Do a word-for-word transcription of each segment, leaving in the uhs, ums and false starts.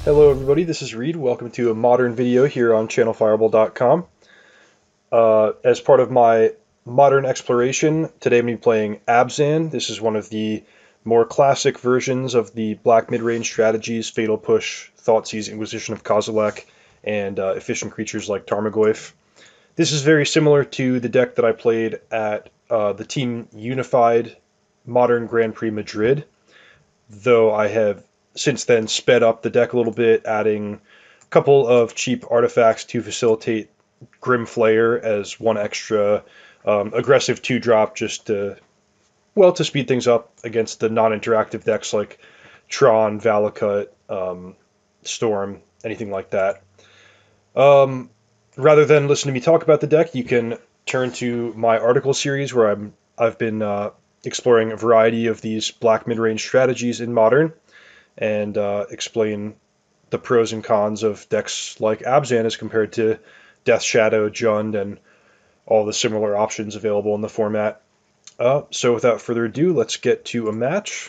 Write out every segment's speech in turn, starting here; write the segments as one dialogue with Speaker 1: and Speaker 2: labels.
Speaker 1: Hello everybody, this is Reid. Welcome to a modern video here on channel fireball dot com. Uh, as part of my modern exploration, today I'm going to be playing Abzan. This is one of the more classic versions of the black mid-range strategies, Fatal Push, Thoughtseize, Inquisition of Kozilek, and uh, efficient creatures like Tarmogoyf. This is very similar to the deck that I played at uh, the Team Unified Modern Grand Prix Madrid, though I have since then sped up the deck a little bit, adding a couple of cheap artifacts to facilitate Grim Flayer as one extra um, aggressive two drop, just to, well, to speed things up against the non-interactive decks like Tron, Valakut, um, Storm, anything like that. Um, rather than listen to me talk about the deck, you can turn to my article series where I'm I've been uh, exploring a variety of these black mid-range strategies in Modern, and uh, explain the pros and cons of decks like Abzan as compared to Death Shadow, Jund, and all the similar options available in the format. Uh, so without further ado, let's get to a match.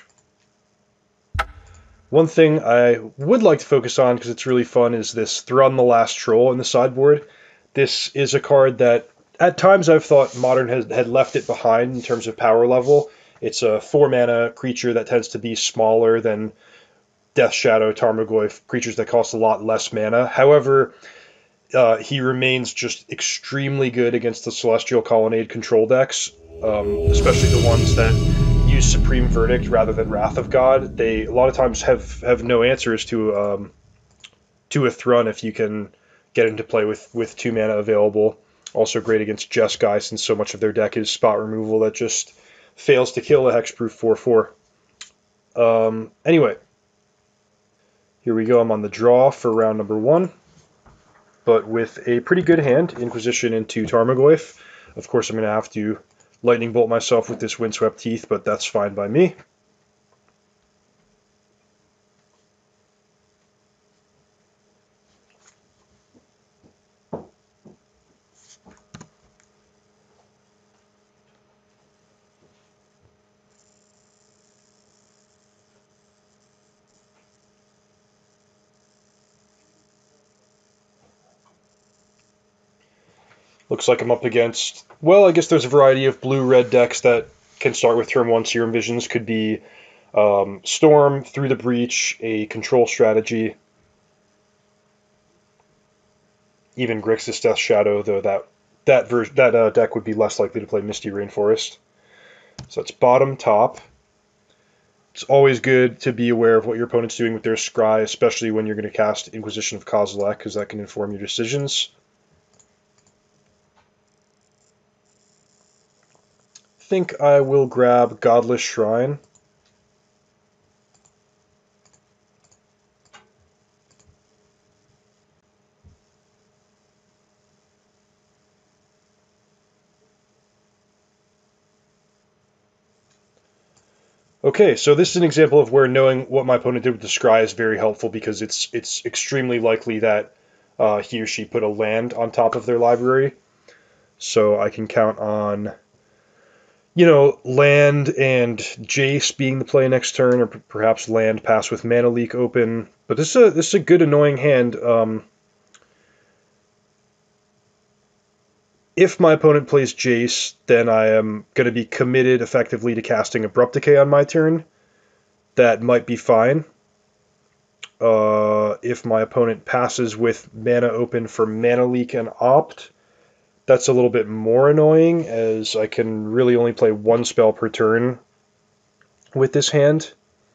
Speaker 1: One thing I would like to focus on, because it's really fun, is this Thrun the Last Troll in the sideboard. This is a card that at times I've thought Modern has, had left it behind in terms of power level. It's a four mana creature that tends to be smaller than Death Shadow, Tarmogoyf, creatures that cost a lot less mana. However, uh, he remains just extremely good against the Celestial Colonnade control decks, um, especially the ones that use Supreme Verdict rather than Wrath of God. They a lot of times have, have no answers to um, to a Thrun if you can get into play with, with two mana available. Also great against Jeskai, since so much of their deck is spot removal that just fails to kill a hexproof four four. Um, anyway. Here we go, I'm on the draw for round number one, but with a pretty good hand, Inquisition into Tarmogoyf. Of course, I'm going to have to Lightning Bolt myself with this Windswept Teeth, but that's fine by me. Looks like I'm up against, well, I guess there's a variety of blue-red decks that can start with turn one Serum Visions. Could be um, Storm, Through the Breach, a control strategy, even Grixis Death Shadow, though that that, ver that uh, deck would be less likely to play Misty Rainforest. So that's bottom, top. It's always good to be aware of what your opponent's doing with their scry, especially when you're going to cast Inquisition of Kozilek, because that can inform your decisions. I think I will grab Godless Shrine. Okay, so this is an example of where knowing what my opponent did with the scry is very helpful, because it's it's extremely likely that uh, he or she put a land on top of their library. So I can count on, you know, land and Jace being the play next turn, or perhaps land pass with Mana Leak open. But this is a this is a good annoying hand. Um, if my opponent plays Jace, then I am going to be committed effectively to casting Abrupt Decay on my turn. That might be fine. Uh, if my opponent passes with Mana open for Mana Leak and Opt, that's a little bit more annoying, as I can really only play one spell per turn with this hand.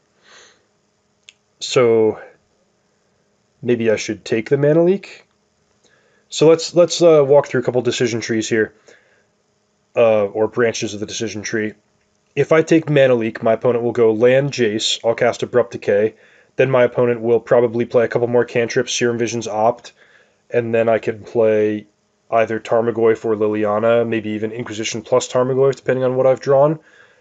Speaker 1: So maybe I should take the Mana Leak. So let's let's uh, walk through a couple decision trees here, uh, or branches of the decision tree. If I take Mana Leak, my opponent will go land Jace, I'll cast Abrupt Decay, then my opponent will probably play a couple more cantrips, Serum Visions, Opt, and then I can play either Tarmogoyf or Liliana, maybe even Inquisition plus Tarmogoyf, depending on what I've drawn.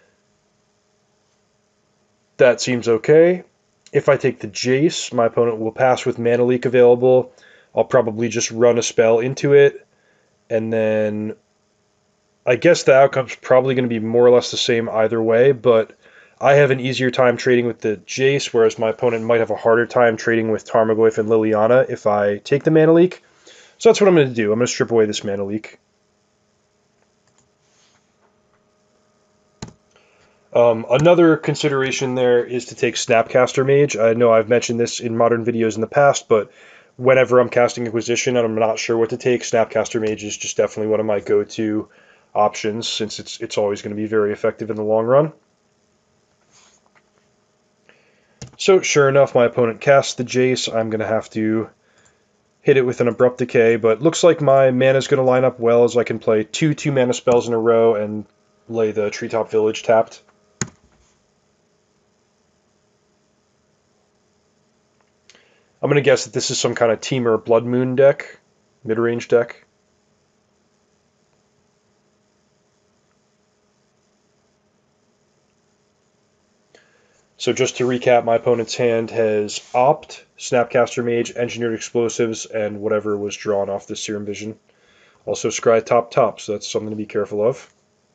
Speaker 1: That seems okay. If I take the Jace, my opponent will pass with Mana Leak available. I'll probably just run a spell into it, and then I guess the outcome's probably going to be more or less the same either way, but I have an easier time trading with the Jace, whereas my opponent might have a harder time trading with Tarmogoyf and Liliana if I take the Mana Leak. So that's what I'm going to do. I'm going to strip away this Mana Leak. Um, another consideration there is to take Snapcaster Mage. I know I've mentioned this in modern videos in the past, but whenever I'm casting Inquisition and I'm not sure what to take, Snapcaster Mage is just definitely one of my go-to options, since it's it's always going to be very effective in the long run. So sure enough, my opponent casts the Jace. I'm going to have to hit it with an Abrupt Decay, but looks like my mana is going to line up well, as I can play two two-mana spells in a row and lay the Treetop Village tapped. I'm going to guess that this is some kind of Temur Blood Moon deck, mid-range deck. So just to recap, my opponent's hand has Opt, Snapcaster Mage, Engineered Explosives, and whatever was drawn off the Serum Vision. Also Scry top top, so that's something to be careful of.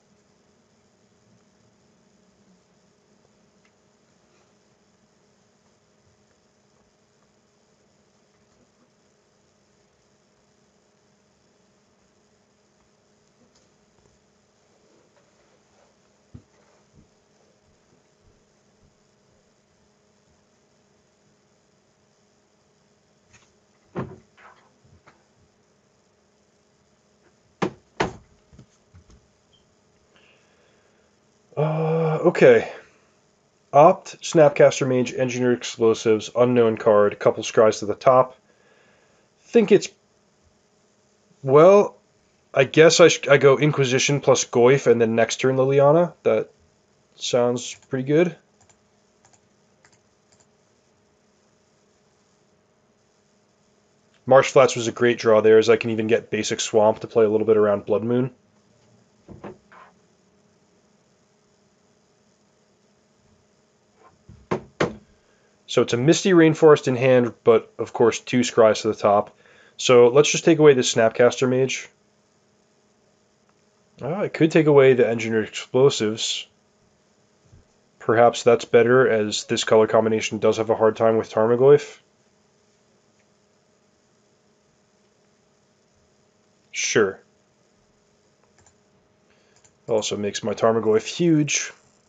Speaker 1: Uh, okay. Opt, Snapcaster Mage, Engineered Explosives, Unknown card, couple Scries to the top. Think it's... Well, I guess I, I go Inquisition plus Goyf and then next turn Liliana. That sounds pretty good. Marsh Flats was a great draw there, as I can even get basic Swamp to play a little bit around Blood Moon. So it's a Misty Rainforest in hand, but of course two Scries to the top. So let's just take away the Snapcaster Mage. Oh, I could take away the Engineered Explosives. Perhaps that's better, as this color combination does have a hard time with Tarmogoyf. Sure. Also makes my Tarmogoyf huge.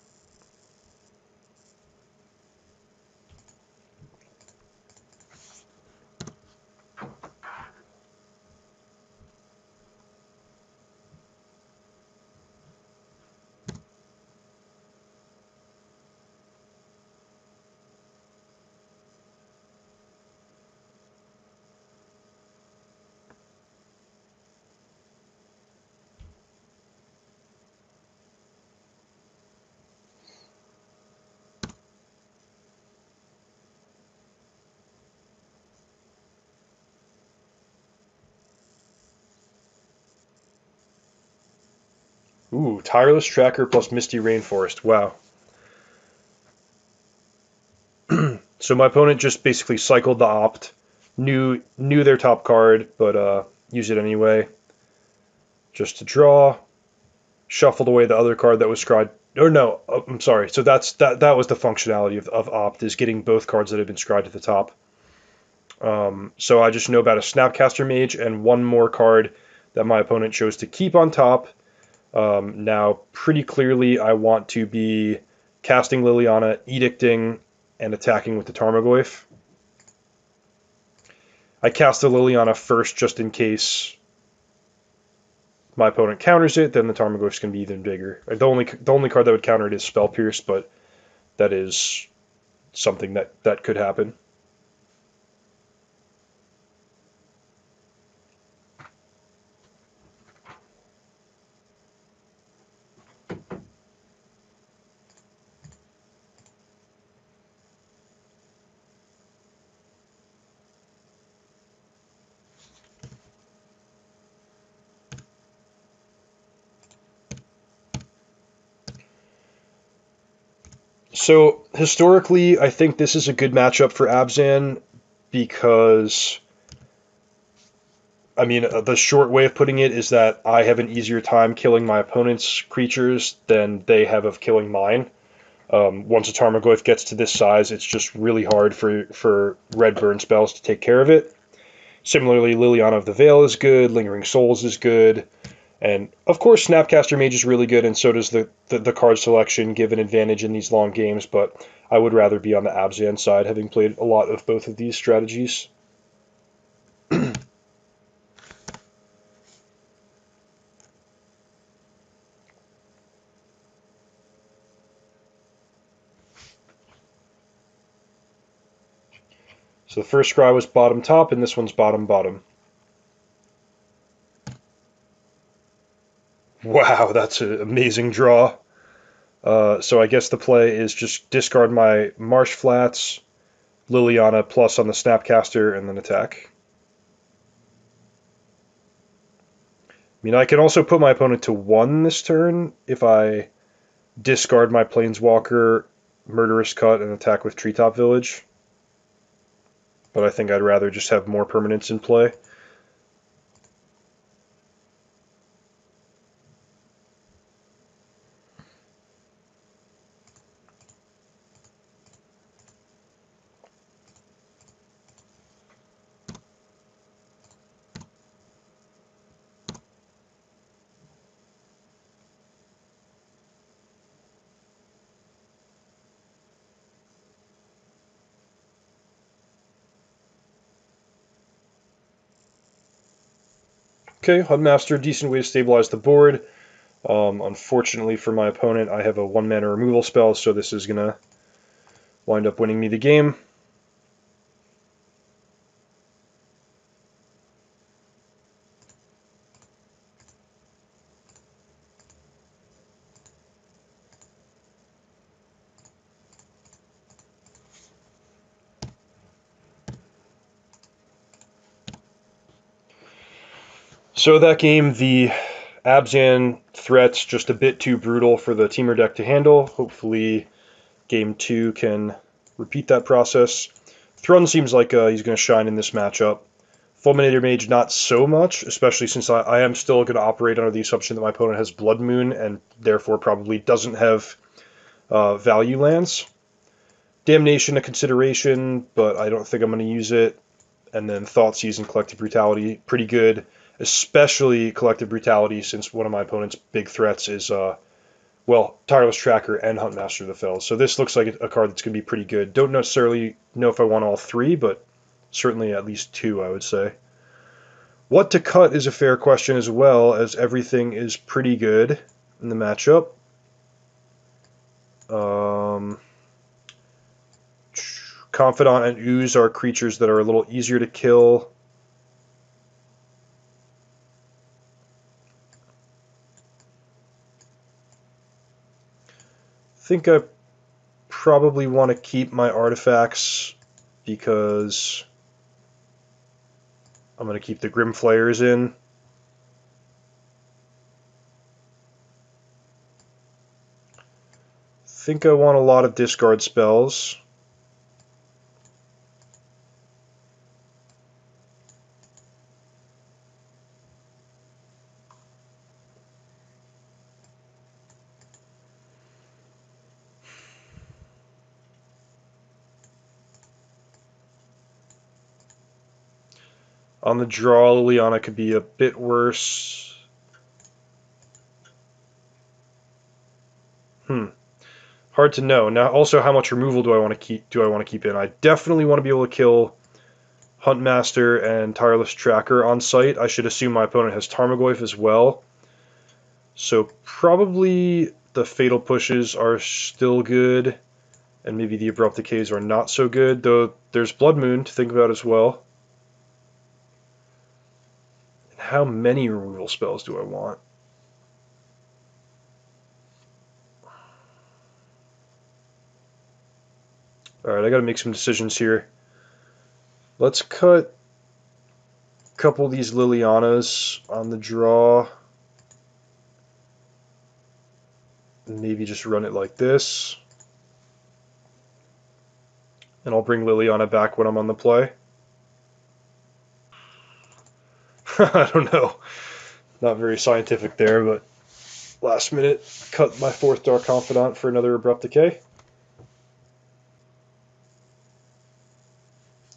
Speaker 1: Ooh, Tireless Tracker plus Misty Rainforest. Wow. So my opponent just basically cycled the Opt, knew knew their top card, but uh, used it anyway. Just to draw, shuffled away the other card that was scryed. Or no, I'm sorry. So that's that that was the functionality of, of Opt, is getting both cards that have been scryed to the top. Um, so I just know about a Snapcaster Mage and one more card that my opponent chose to keep on top. Um, now, pretty clearly, I want to be casting Liliana, edicting, and attacking with the Tarmogoyf. I cast the Liliana first just in case my opponent counters it, then the Tarmogoyf's going to be even bigger. The only the only card that would counter it is Spell Pierce, but that is something that, that could happen. So, historically, I think this is a good matchup for Abzan because, I mean, the short way of putting it is that I have an easier time killing my opponent's creatures than they have of killing mine. Um, once a Tarmogoyf gets to this size, it's just really hard for, for red burn spells to take care of it. Similarly, Liliana of the Veil is good, Lingering Souls is good, and of course Snapcaster Mage is really good, and so does the, the, the card selection give an advantage in these long games, but I would rather be on the Abzan side, having played a lot of both of these strategies. So the first scry was bottom top, and this one's bottom bottom. Wow, that's an amazing draw. Uh, so I guess the play is just discard my Marsh Flats, Liliana plus on the Snapcaster, and then attack. I mean, I can also put my opponent to one this turn if I discard my Planeswalker, Murderous Cut, and attack with Treetop Village. But I think I'd rather just have more permanents in play. Okay, Huntmaster, decent way to stabilize the board. Um, unfortunately for my opponent, I have a one mana removal spell, so this is going to wind up winning me the game. So that game, the Abzan threat's just a bit too brutal for the Teamer deck to handle. Hopefully game two can repeat that process. Thrun seems like uh, he's going to shine in this matchup. Fulminator Mage, not so much, especially since I, I am still going to operate under the assumption that my opponent has Blood Moon and therefore probably doesn't have uh, value lands. Damnation a consideration, but I don't think I'm going to use it. And then Thoughtseize and Collective Brutality, pretty good, especially Collective Brutality, since one of my opponent's big threats is, uh, well, Tireless Tracker and Huntmaster of the Fells. So this looks like a card that's going to be pretty good. Don't necessarily know if I want all three, but certainly at least two, I would say. What to cut is a fair question as well, as everything is pretty good in the matchup. Um, Confidant and Ooze are creatures that are a little easier to kill. I think I probably want to keep my artifacts because I'm going to keep the Grim Flayers in. I think I want a lot of discard spells. On the draw, Liliana could be a bit worse. Hmm. Hard to know. Now, also, how much removal do I want to keep? Do I want to keep in? I definitely want to be able to kill Huntmaster and Tireless Tracker on sight. I should assume my opponent has Tarmogoyf as well. So probably the Fatal Pushes are still good, and maybe the Abrupt Decays are not so good. Though there's Blood Moon to think about as well. How many removal spells do I want? Alright, I gotta make some decisions here. Let's cut a couple of these Lilianas on the draw. Maybe just run it like this. And I'll bring Liliana back when I'm on the play. I don't know. Not very scientific there, but last minute cut my fourth Dark Confidant for another Abrupt Decay.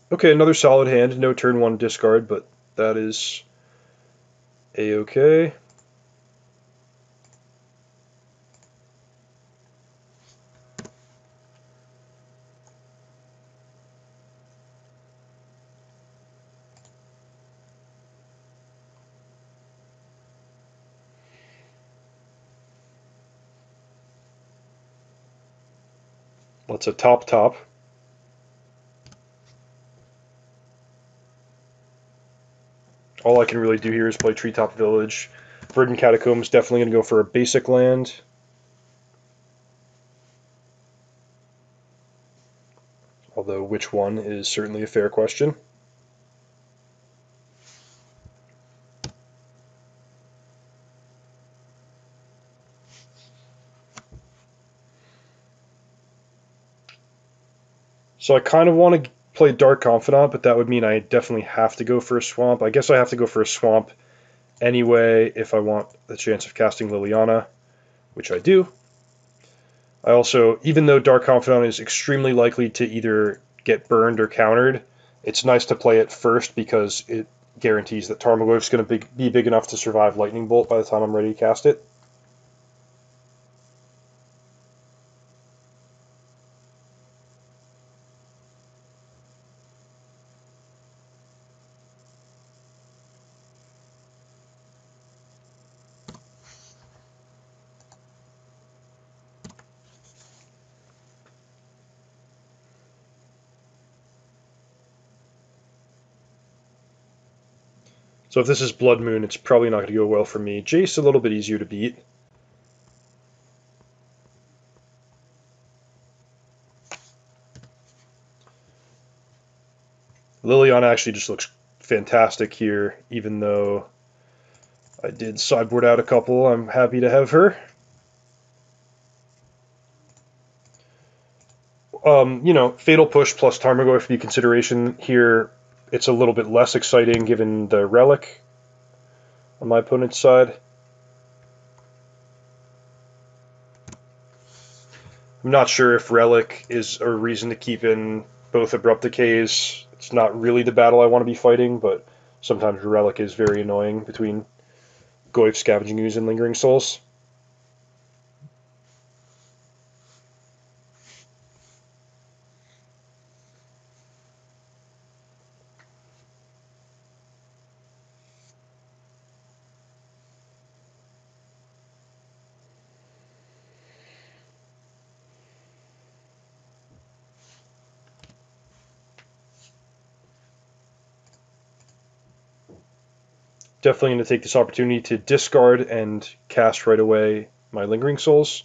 Speaker 1: Okay, another solid hand. No turn one discard, but that is a-okay. That's a top top. All I can really do here is play Treetop Village. Verdant Catacombs definitely going to go for a basic land. Although which one is certainly a fair question. So I kind of want to play Dark Confidant, but that would mean I definitely have to go for a swamp. I guess I have to go for a swamp anyway if I want the chance of casting Liliana, which I do. I also, even though Dark Confidant is extremely likely to either get burned or countered, it's nice to play it first because it guarantees that Tarmogoyf is going to be big enough to survive Lightning Bolt by the time I'm ready to cast it. So if this is Blood Moon, it's probably not going to go well for me. Jace a little bit easier to beat. Liliana actually just looks fantastic here, even though I did sideboard out a couple. I'm happy to have her. Um, you know, Fatal Push plus Tarmogoyf for the consideration here. It's a little bit less exciting given the Relic on my opponent's side. I'm not sure if Relic is a reason to keep in both Abrupt Decays. It's not really the battle I want to be fighting, but sometimes Relic is very annoying between Goyf, Scavenging Ooze, and Lingering Souls. Definitely going to take this opportunity to discard and cast right away my Lingering Souls.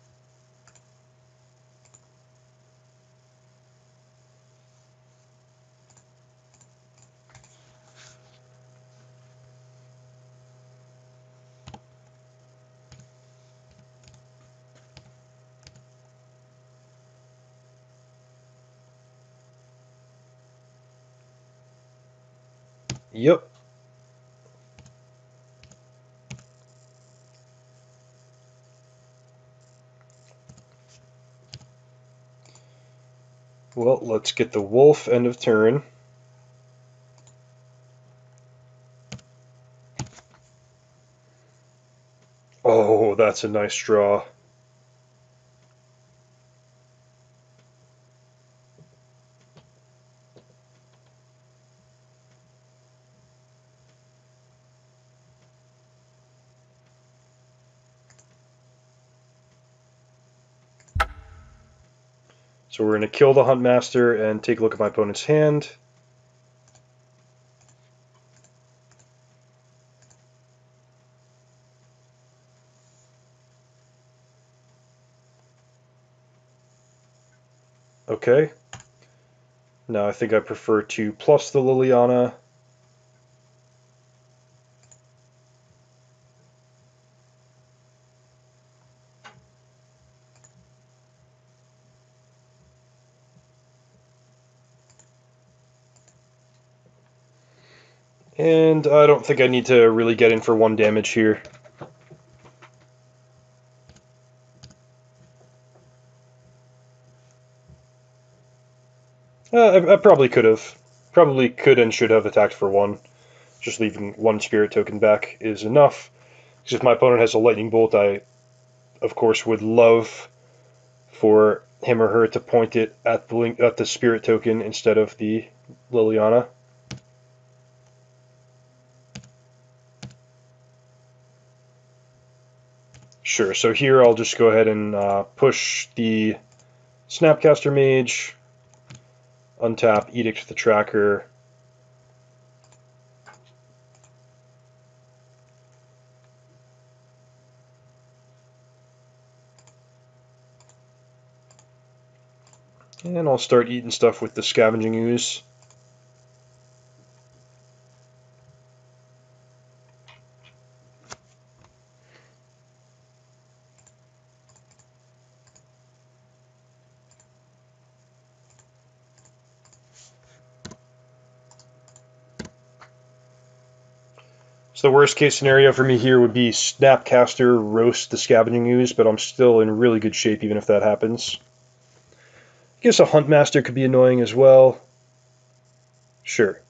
Speaker 1: Yep. Well, let's get the Wolf end of turn. Oh, that's a nice draw. So we're going to kill the Huntmaster and take a look at my opponent's hand. Okay. Now I think I prefer to plus the Liliana. And I don't think I need to really get in for one damage here. Uh, I, I probably could have. Probably could and should have attacked for one. Just leaving one spirit token back is enough. Because if my opponent has a lightning bolt, I, of course, would love for him or her to point it at the link, at the spirit token instead of the Liliana. Sure, so here I'll just go ahead and uh, push the Snapcaster Mage, untap Edict the Tracker, and I'll start eating stuff with the Scavenging Ooze. So the worst case scenario for me here would be Snapcaster roast the Scavenging Ooze, but I'm still in really good shape even if that happens. I guess a Huntmaster could be annoying as well. Sure.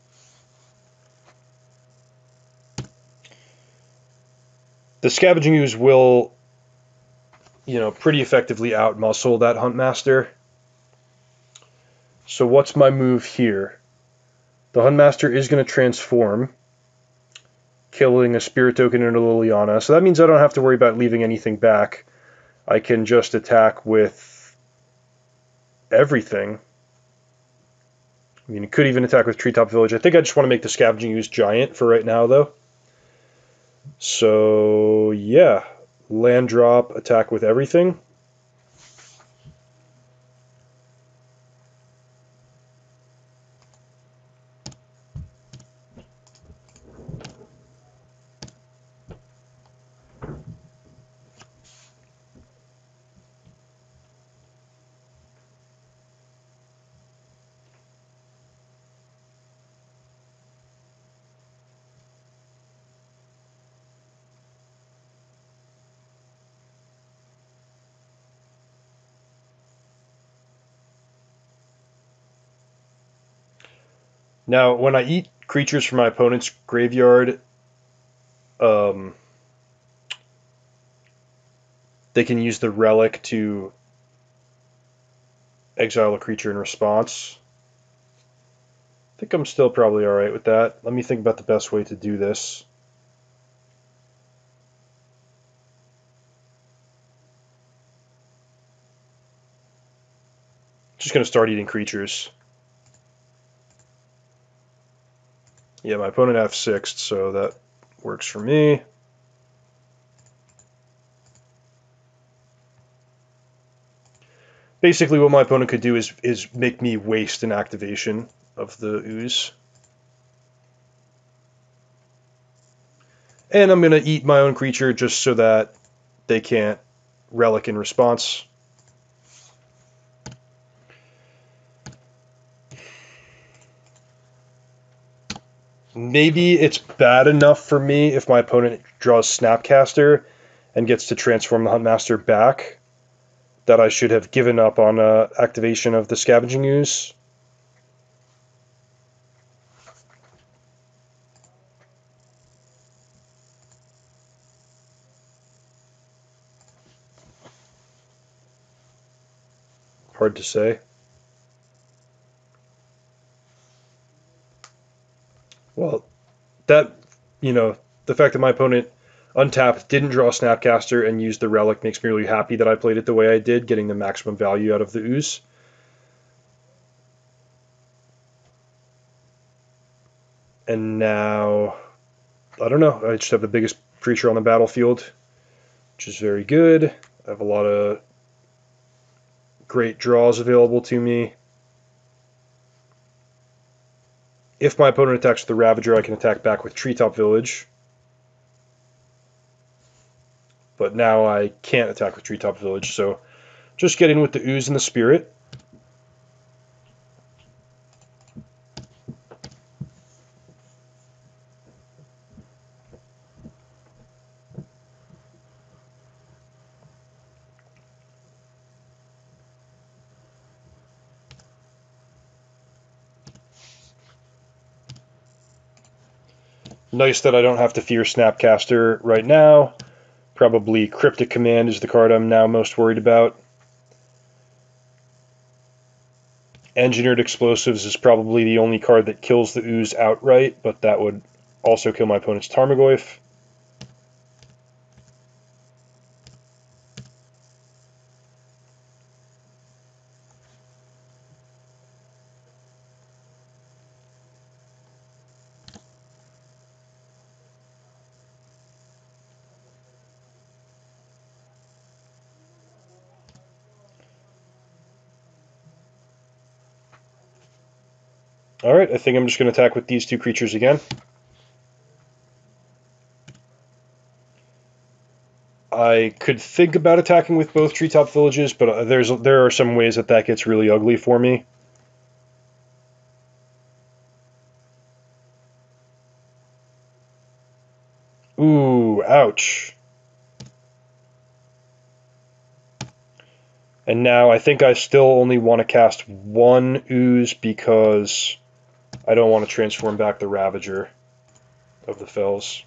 Speaker 1: The Scavenging Ooze will, you know, pretty effectively outmuscle that Huntmaster. So what's my move here? The Huntmaster is going to transform, killing a spirit token into Liliana. So that means I don't have to worry about leaving anything back. I can just attack with everything. I mean, it could even attack with Treetop Village. I think I just want to make the Scavenging Ooze giant for right now, though. So, yeah. Land drop, attack with everything. Now, when I eat creatures from my opponent's graveyard, um, they can use the relic to exile a creature in response. I think I'm still probably alright with that. Let me think about the best way to do this. Just going to start eating creatures. Yeah, my opponent F sixed, so that works for me. Basically, what my opponent could do is, is make me waste an activation of the Ooze. And I'm going to eat my own creature just so that they can't relic in response. Maybe it's bad enough for me if my opponent draws Snapcaster and gets to transform the Huntmaster back that I should have given up on uh, activation of the Scavenging Ooze. Hard to say. Well, that, you know, the fact that my opponent untapped, didn't draw Snapcaster, and used the relic makes me really happy that I played it the way I did, getting the maximum value out of the Ooze. And now, I don't know, I just have the biggest creature on the battlefield, which is very good. I have a lot of great draws available to me. If my opponent attacks with the Ravager, I can attack back with Treetop Village. But now I can't attack with Treetop Village, so just get in with the Ooze and the Spirit. Nice that I don't have to fear Snapcaster right now. Probably Cryptic Command is the card I'm now most worried about. Engineered Explosives is probably the only card that kills the ooze outright, but that would also kill my opponent's Tarmogoyf. Alright, I think I'm just going to attack with these two creatures again. I could think about attacking with both Treetop Villages, but there's there are some ways that that gets really ugly for me. Ooh, ouch. And now I think I still only want to cast one ooze because I don't want to transform back the Ravager of the Fells.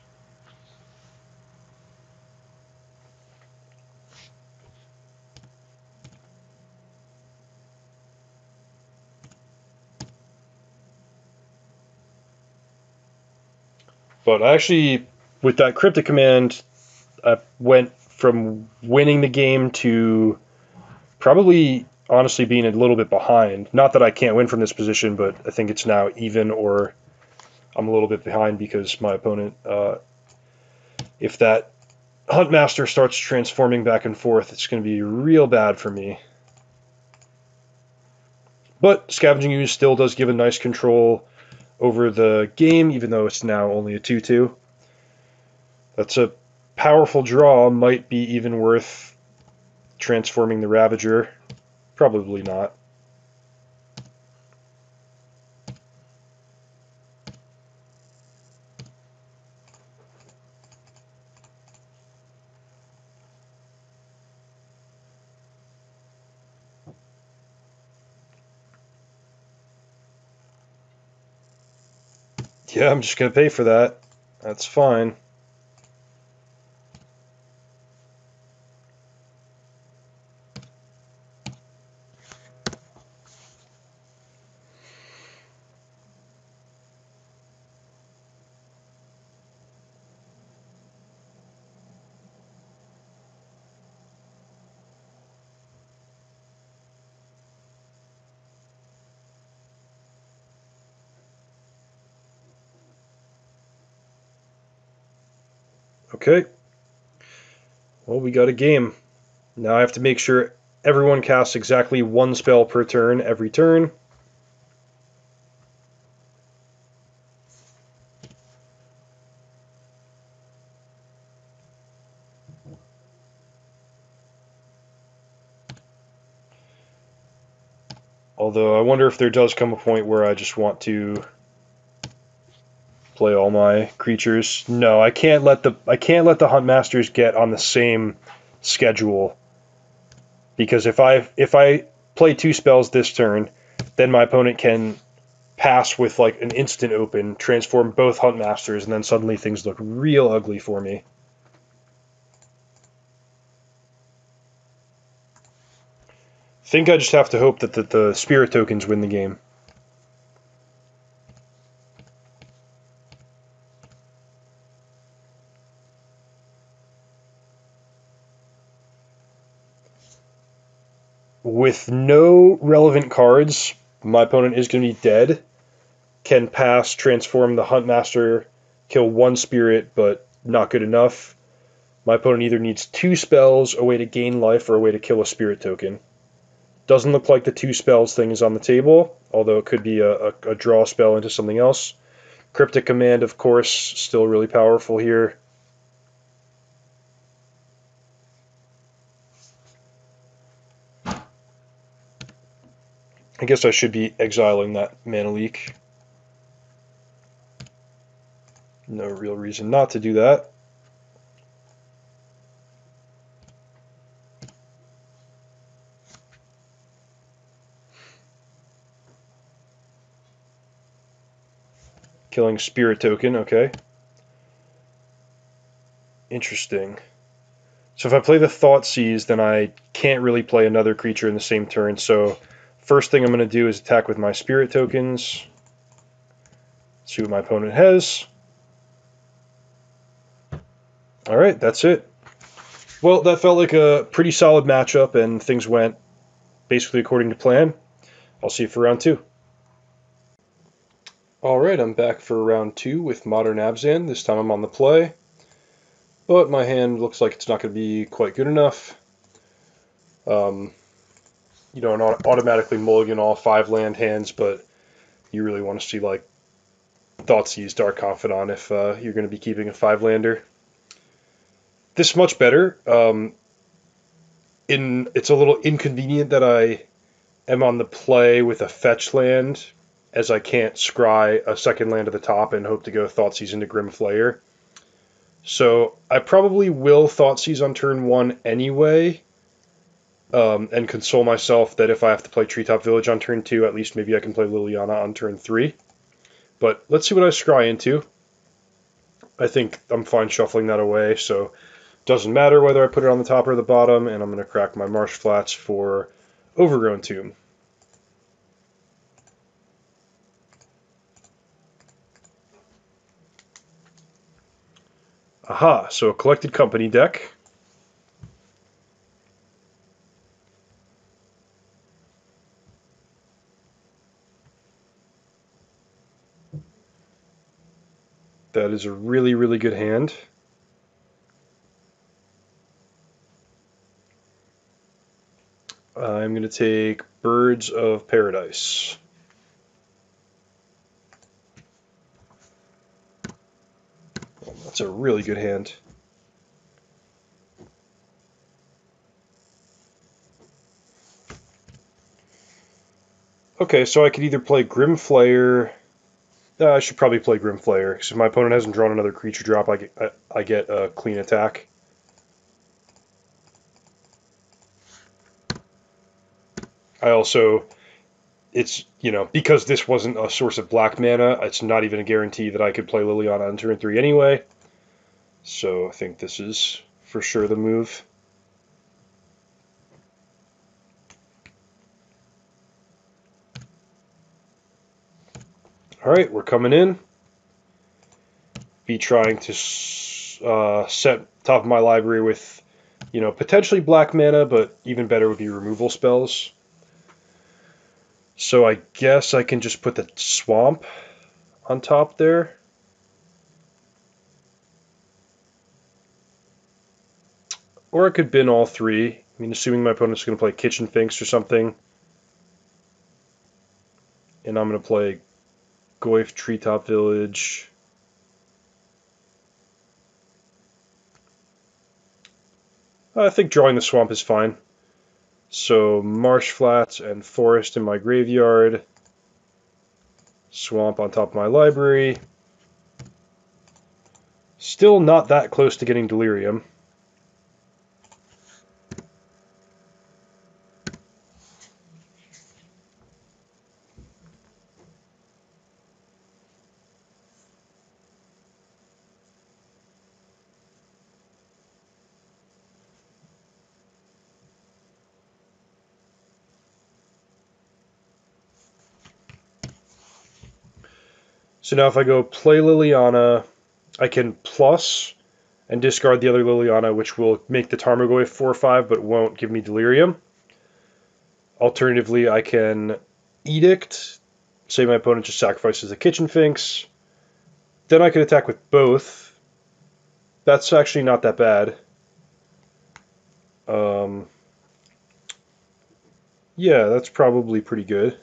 Speaker 1: But actually, with that Cryptic Command, I went from winning the game to probably, honestly, being a little bit behind. Not that I can't win from this position, but I think it's now even, or I'm a little bit behind because my opponent, uh, if that Huntmaster starts transforming back and forth, it's going to be real bad for me. But Scavenging Ooze still does give a nice control over the game, even though it's now only a two two. That's a powerful draw, might be even worth transforming the Ravager. Probably not. Yeah, I'm just going to pay for that. That's fine. Okay. Well, we got a game. Now I have to make sure everyone casts exactly one spell per turn every turn. Although I wonder if there does come a point where I just want to play all my creatures. No, I can't let the I can't let the Huntmasters get on the same schedule. Because if I if I play two spells this turn, then my opponent can pass with like an instant open, transform both Huntmasters, and then suddenly things look real ugly for me. I think I just have to hope that the, the spirit tokens win the game. With no relevant cards, my opponent is going to be dead. Can pass, transform the Huntmaster, kill one spirit, but not good enough. My opponent either needs two spells, a way to gain life, or a way to kill a spirit token. Doesn't look like the two spells thing is on the table, although it could be a, a, a draw spell into something else. Cryptic Command, of course, still really powerful here. I guess I should be exiling that Mana Leak. No real reason not to do that. Killing Spirit Token, okay. Interesting. So if I play the Thoughtseize, then I can't really play another creature in the same turn. So first thing I'm going to do is attack with my spirit tokens. See what my opponent has. Alright, that's it. Well, that felt like a pretty solid matchup, and things went basically according to plan. I'll see you for round two. Alright, I'm back for round two with Modern Abzan. This time I'm on the play. But my hand looks like it's not going to be quite good enough. Um, you don't automatically mulligan all five land hands, but you really want to see like Thoughtseize, Dark Confidant if uh, you're going to be keeping a five-lander. This is much better. Um, in it's a little inconvenient that I am on the play with a fetch land, as I can't scry a second land at the top and hope to go Thoughtseize into Grim Flayer. So I probably will Thoughtseize on turn one anyway, um, and console myself that if I have to play Treetop Village on turn two, at least maybe I can play Liliana on turn three. But let's see what I scry into. I think I'm fine shuffling that away, so doesn't matter whether I put it on the top or the bottom, and I'm going to crack my Marsh Flats for Overgrown Tomb. Aha, so a Collected Company deck. That is a really, really good hand. I'm going to take Birds of Paradise. That's a really good hand. Okay, so I could either play Grim Flayer. Uh, I should probably play Grim Flayer, because if my opponent hasn't drawn another creature drop, I get, I, I get a clean attack. I also, it's, you know, because this wasn't a source of black mana, it's not even a guarantee that I could play Liliana on turn three anyway. So I think this is for sure the move. Alright, we're coming in. Be trying to uh, set top of my library with, you know, potentially black mana, but even better would be removal spells. So I guess I can just put the Swamp on top there. Or I could bin all three. I mean, assuming my opponent's going to play Kitchen Finks or something. And I'm going to play Goyf Treetop Village. I think drawing the Swamp is fine. So Marsh Flats and Forest in my graveyard. Swamp on top of my library. Still not that close to getting Delirium. So now if I go play Liliana, I can plus and discard the other Liliana, which will make the Tarmogoyf four or five, but won't give me Delirium. Alternatively, I can Edict, say my opponent just sacrifices the Kitchen Finks. Then I can attack with both. That's actually not that bad. Um, yeah, that's probably pretty good.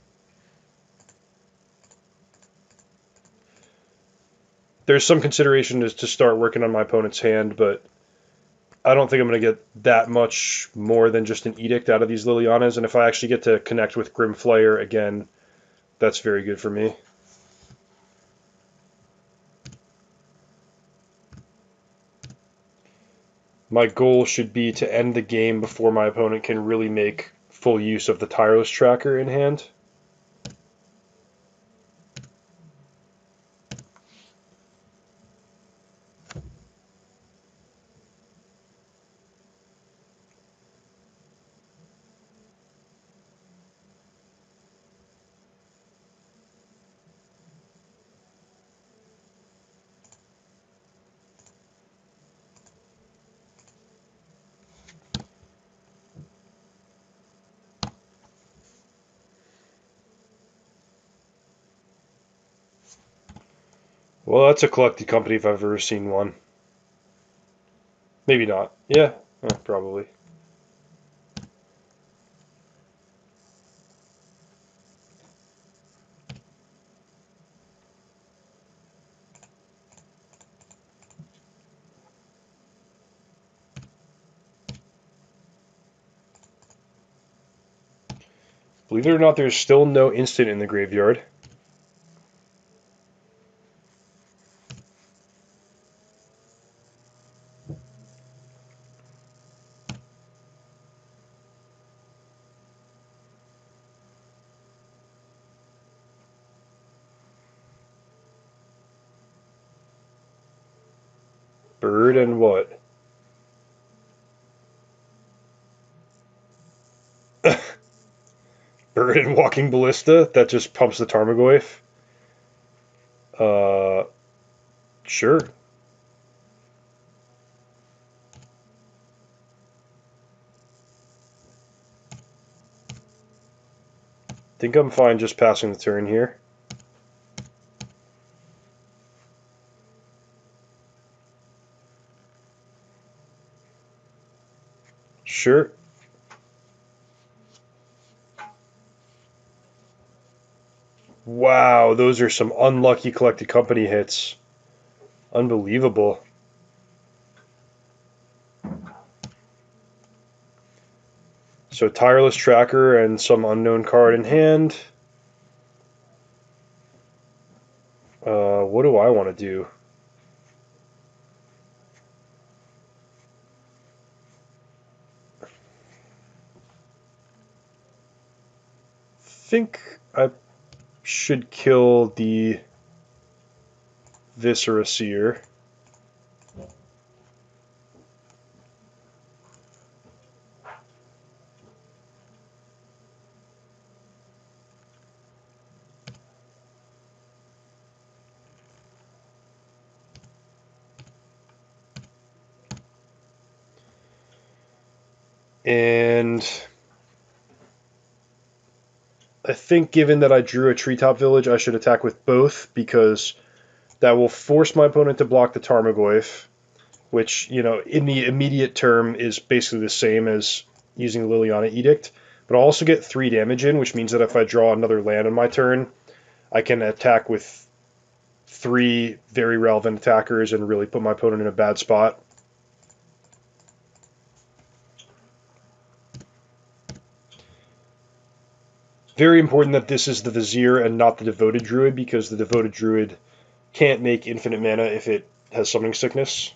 Speaker 1: There's some consideration to, to start working on my opponent's hand, but I don't think I'm going to get that much more than just an Edict out of these Lilianas, and if I actually get to connect with Grim Flayer again, that's very good for me. My goal should be to end the game before my opponent can really make full use of the Tireless Tracker in hand. Well, that's a collected company if I've ever seen one. Maybe not. Yeah, eh, probably. Believe it or not, there's still no instant in the graveyard. Bird and what? Bird and Walking Ballista? That just pumps the Tarmogoyf? Uh, sure. Think I'm fine just passing the turn here. Sure. Wow, those are some unlucky collected company hits. Unbelievable. So Tireless Tracker and some unknown card in hand. Uh, what do I want to do? Think I should kill the Viscera Seer. And I think given that I drew a Treetop Village, I should attack with both because that will force my opponent to block the Tarmogoyf, which, you know, in the immediate term is basically the same as using the Liliana Edict. But I'll also get three damage in, which means that if I draw another land on my turn, I can attack with three very relevant attackers and really put my opponent in a bad spot. Very important that this is the Vizier and not the Devoted Druid, because the Devoted Druid can't make infinite mana if it has Summoning Sickness.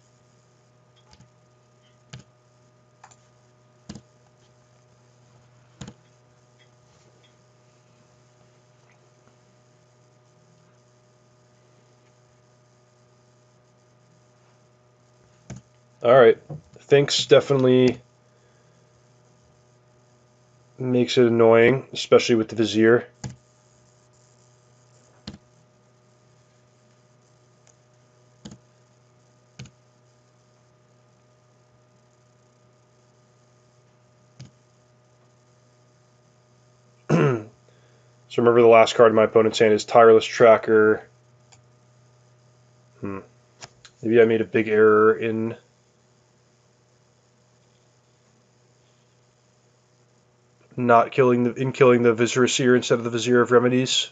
Speaker 1: Alright, Thinks definitely makes it annoying, especially with the Vizier. So remember the last card in my opponent's hand is Tireless Tracker. Hmm. Maybe I made a big error in not killing the in killing the Viscera Seer instead of the Vizier of Remedies.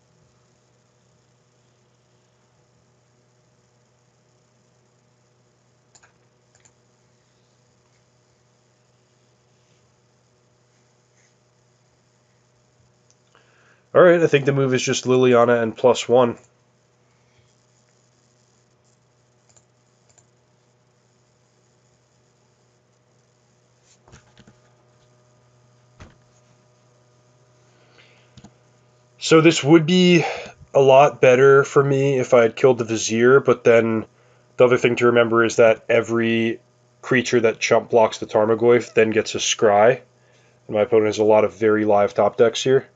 Speaker 1: Alright, I think the move is just Liliana and plus one. So this would be a lot better for me if I had killed the Vizier, but then the other thing to remember is that every creature that chump blocks the Tarmogoyf then gets a Scry. And my opponent has a lot of very live top decks here.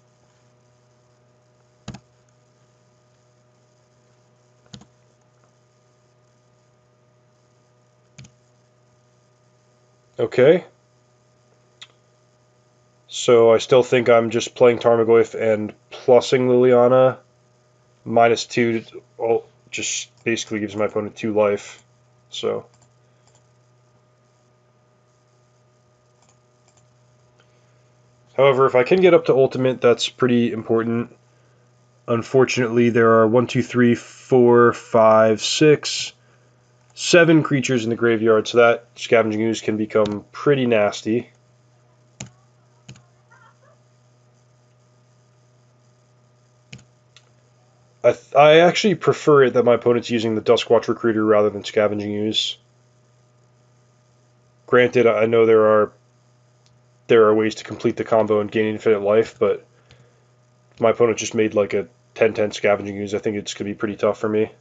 Speaker 1: Okay. So I still think I'm just playing Tarmogoyf and plussing Liliana. Minus two just basically gives my opponent two life. So, however, if I can get up to ultimate, that's pretty important. Unfortunately, there are one, two, three, four, five, six, seven creatures in the graveyard, so that Scavenging Ooze can become pretty nasty. I, th I actually prefer it that my opponent's using the Duskwatch Recruiter rather than Scavenging Ooze. Granted, I know there are there are ways to complete the combo and gain infinite life, but if my opponent just made like a ten ten Scavenging Ooze, I think it's going to be pretty tough for me.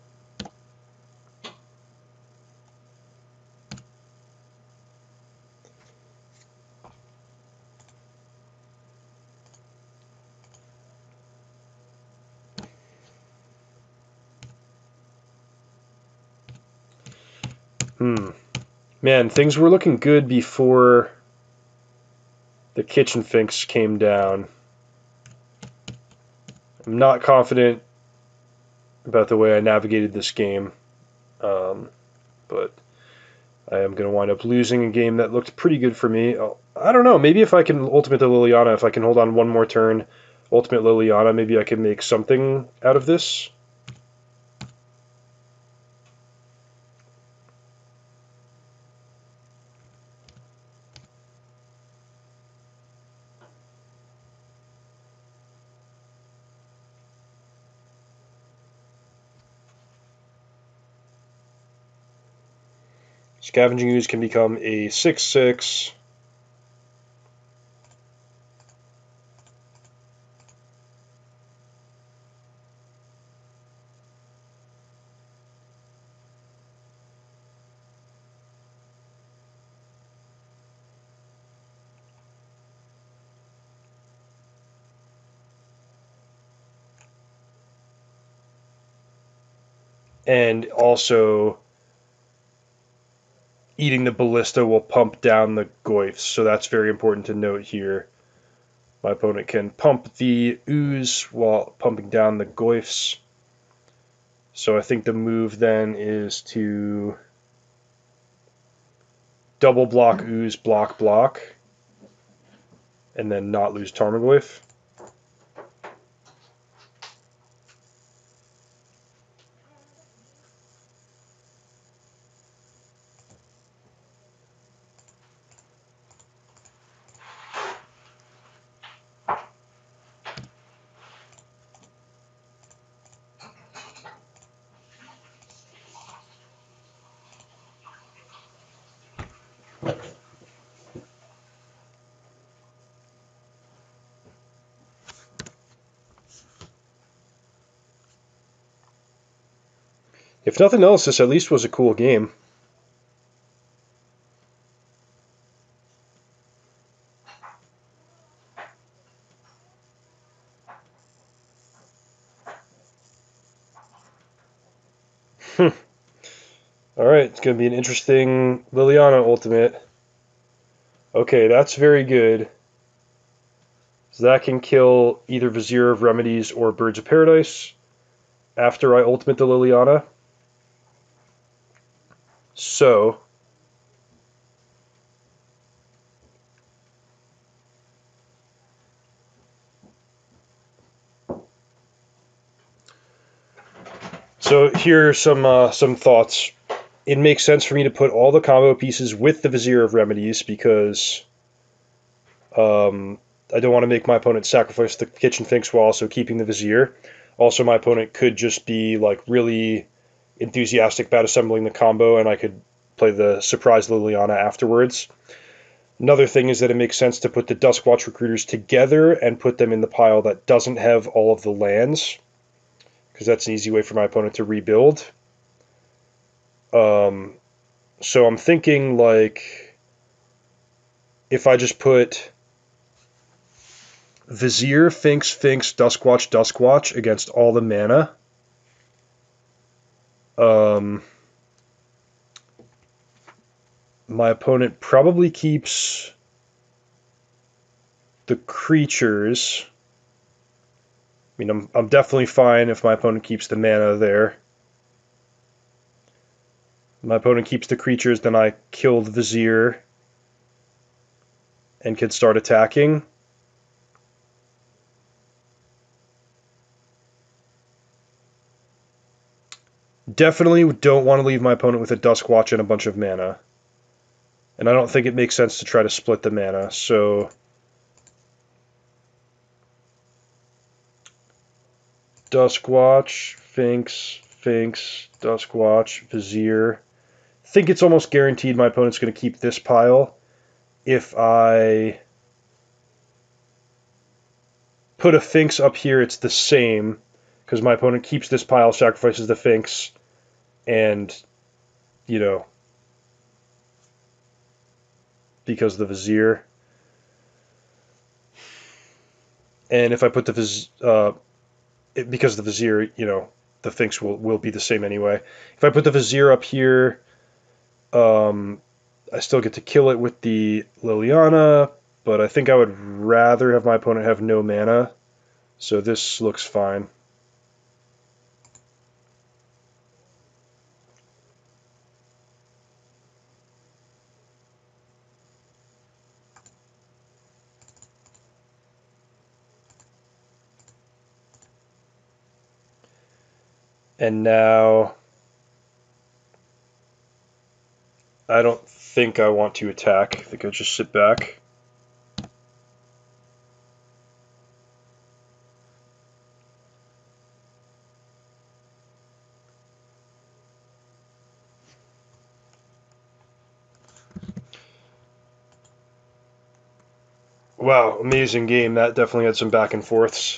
Speaker 1: Hmm. Man, things were looking good before the Kitchen Finks came down. I'm not confident about the way I navigated this game, um, but I am going to wind up losing a game that looked pretty good for me. I don't know, maybe if I can ultimate the Liliana, if I can hold on one more turn, ultimate Liliana, maybe I can make something out of this. Scavenging Ooze can become a six six. And also, eating the Ballista will pump down the Goyfs, so that's very important to note here. My opponent can pump the Ooze while pumping down the Goyfs. So I think the move then is to double block Ooze, block, block, and then not lose Tarmogoyf. If nothing else, this at least was a cool game. Alright, it's going to be an interesting Liliana ultimate. Okay, that's very good. So that can kill either Vizier of Remedies or Birds of Paradise after I ultimate the Liliana. So, so here are some uh, some thoughts. It makes sense for me to put all the combo pieces with the Vizier of Remedies because um, I don't want to make my opponent sacrifice the Kitchen Finks while also keeping the Vizier. Also, my opponent could just be like really enthusiastic about assembling the combo, and I could play the surprise Liliana afterwards. Another thing is that it makes sense to put the Duskwatch Recruiters together and put them in the pile that doesn't have all of the lands, because that's an easy way for my opponent to rebuild. Um, so I'm thinking like if I just put Vizier, Finks, Finks, Duskwatch, Duskwatch against all the mana, um, my opponent probably keeps the creatures. I mean, I'm, I'm definitely fine if my opponent keeps the mana there. My opponent keeps the creatures, then I kill the Vizier and can start attacking. Definitely don't want to leave my opponent with a Duskwatch and a bunch of mana. And I don't think it makes sense to try to split the mana, so... Duskwatch, Finks, Finks, Duskwatch, Vizier. I think it's almost guaranteed my opponent's going to keep this pile. If I put a Finks up here, it's the same, because my opponent keeps this pile, sacrifices the Finks, and, you know, because of the Vizier. And if I put the Vizier, uh, it, because of the Vizier, you know, the Finks will, will be the same anyway. If I put the Vizier up here, um, I still get to kill it with the Liliana, but I think I would rather have my opponent have no mana, so this looks fine. And now I don't think I want to attack. I think I'll just sit back. Wow, amazing game. That definitely had some back and forths.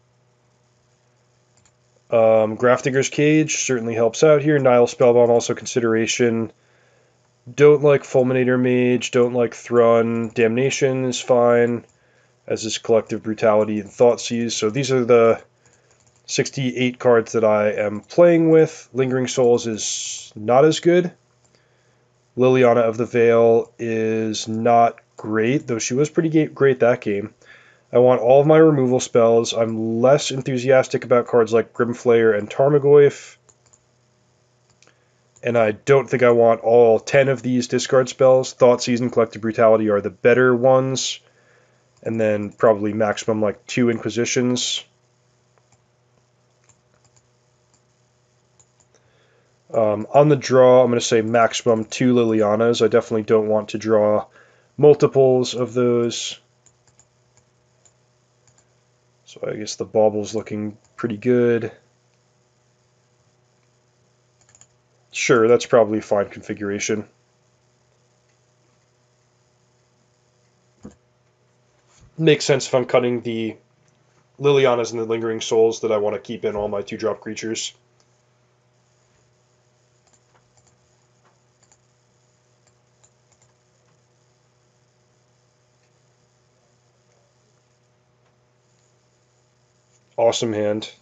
Speaker 1: Um, Grafdigger's Cage certainly helps out here. Nile Spellbound also consideration. Don't like Fulminator Mage, don't like Thrun. Damnation is fine, as is Collective Brutality and Thoughtseize. So these are the sixty-eight cards that I am playing with. Lingering Souls is not as good. Liliana of the Veil is not great, though she was pretty great that game. I want all of my removal spells. I'm less enthusiastic about cards like Grimflayer and Tarmogoyf. And I don't think I want all ten of these discard spells. Thoughtseize and Collective Brutality are the better ones. And then probably maximum like two Inquisitions. Um, on the draw, I'm going to say maximum two Lilianas. I definitely don't want to draw multiples of those. So I guess the Bauble's looking pretty good. Sure, that's probably a fine configuration. Makes sense if I'm cutting the Lilianas and the Lingering Souls that I want to keep in all my two-drop creatures. Awesome hand.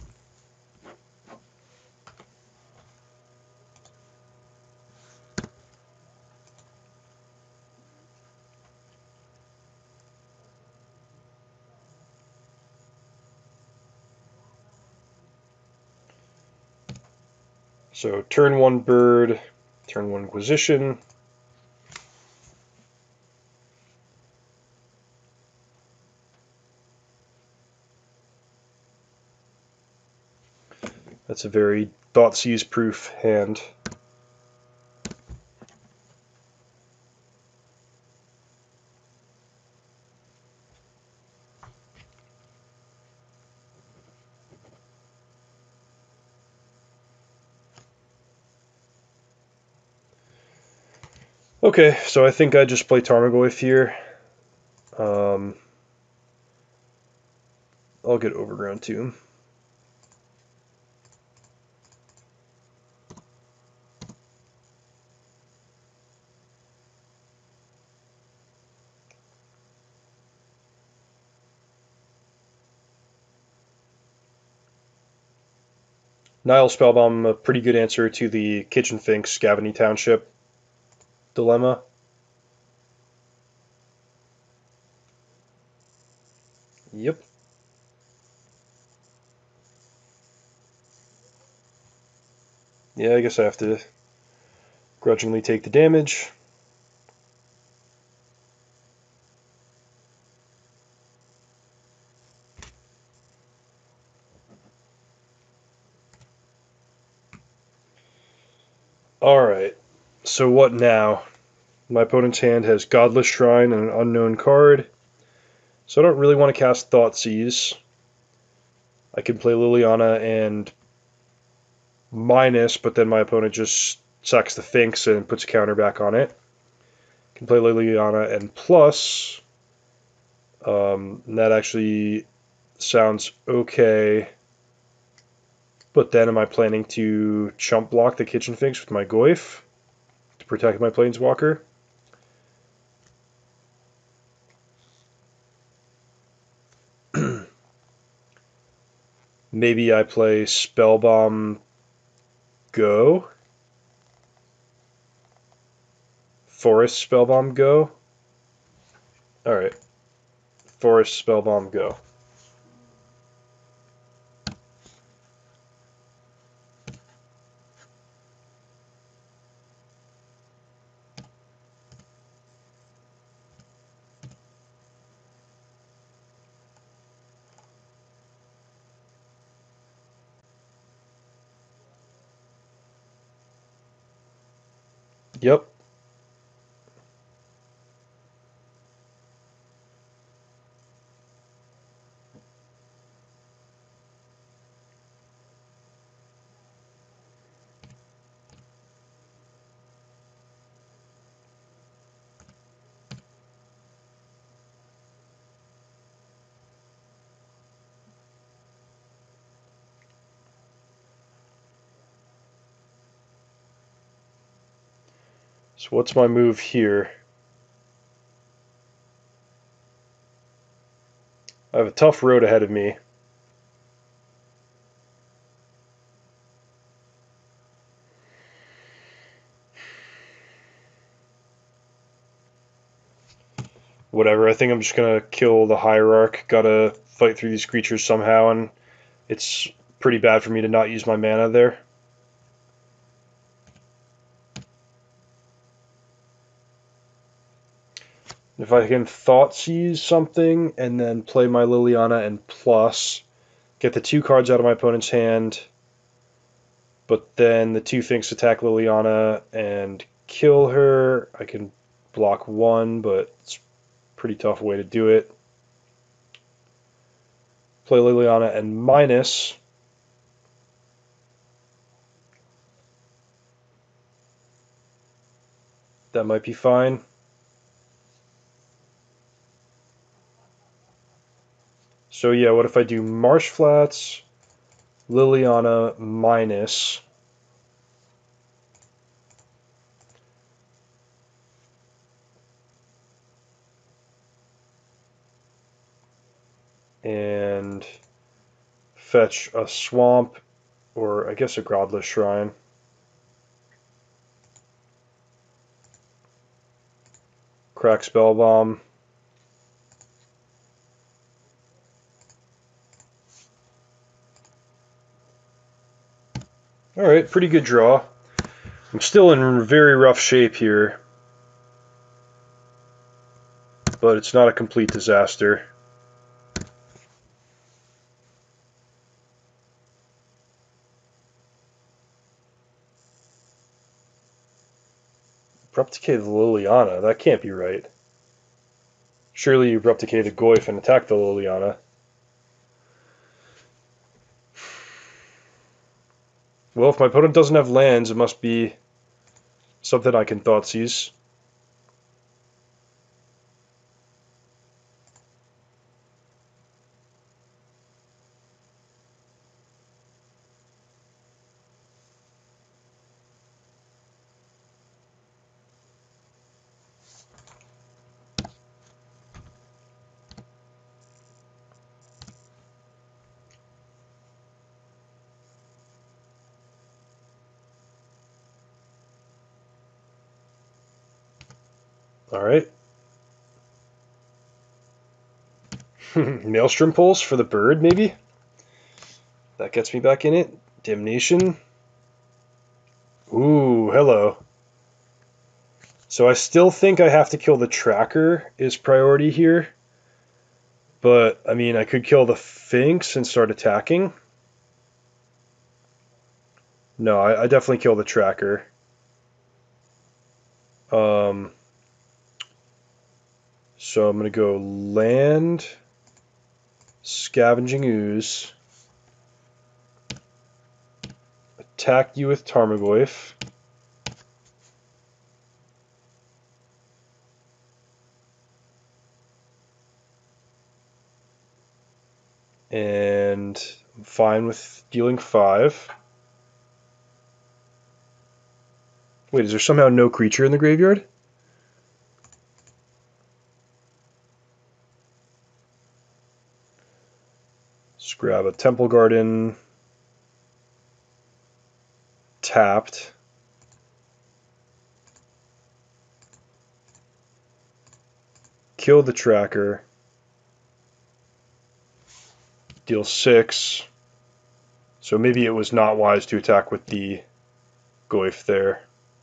Speaker 1: So turn one bird, turn one Inquisition. That's a very Thoughtseize-proof hand. Okay, so I think I just play Tarmogoyf here. Um, I'll get Overground Tomb. Nile Spellbomb, a pretty good answer to the Kitchen Finks Scaveny Township dilemma. Yep. Yeah, I guess I have to grudgingly take the damage. Alright, so what now? My opponent's hand has Godless Shrine and an unknown card, so I don't really want to cast Thoughtseize. I can play Liliana and minus, but then my opponent just sacks the Finks and puts a counter back on it. I can play Liliana and plus, um, and that actually sounds okay. But then am I planning to chump block the Kitchen Finks with my Goyf to protect my Planeswalker? Maybe I play Spellbomb Go? Forest Spellbomb Go? Alright. Forest Spellbomb Go. Yep. So what's my move here? I have a tough road ahead of me. Whatever, I think I'm just gonna kill the Hierarch. Gotta fight through these creatures somehow, and it's pretty bad for me to not use my mana there. If I can Thoughtseize something and then play my Liliana and plus, get the two cards out of my opponent's hand, but then the two Finks attack Liliana and kill her. I can block one, but it's a pretty tough way to do it. Play Liliana and minus. That might be fine. So yeah, what if I do Marsh Flats, Liliana minus, and fetch a Swamp, or I guess a Godless Shrine. Crack Spellbomb. Alright, pretty good draw. I'm still in very rough shape here, but it's not a complete disaster. Abrupt Decay the Liliana, that can't be right. Surely you Abrupt Decay the Goyf and attack the Liliana. Well, if my opponent doesn't have lands, it must be something I can Thoughtseize. Alright. Maelstrom Pulse for the bird, maybe? That gets me back in it. Damnation. Ooh, hello. So I still think I have to kill the tracker is priority here. But, I mean, I could kill the Finks and start attacking. No, I, I definitely kill the tracker. Um, so I'm going to go land, Scavenging Ooze, attack you with Tarmogoyf. And I'm fine with dealing five. Wait, is there somehow no creature in the graveyard? Let's grab a Temple Garden. Tapped. Kill the tracker. Deal six. So maybe it was not wise to attack with the Goyf there.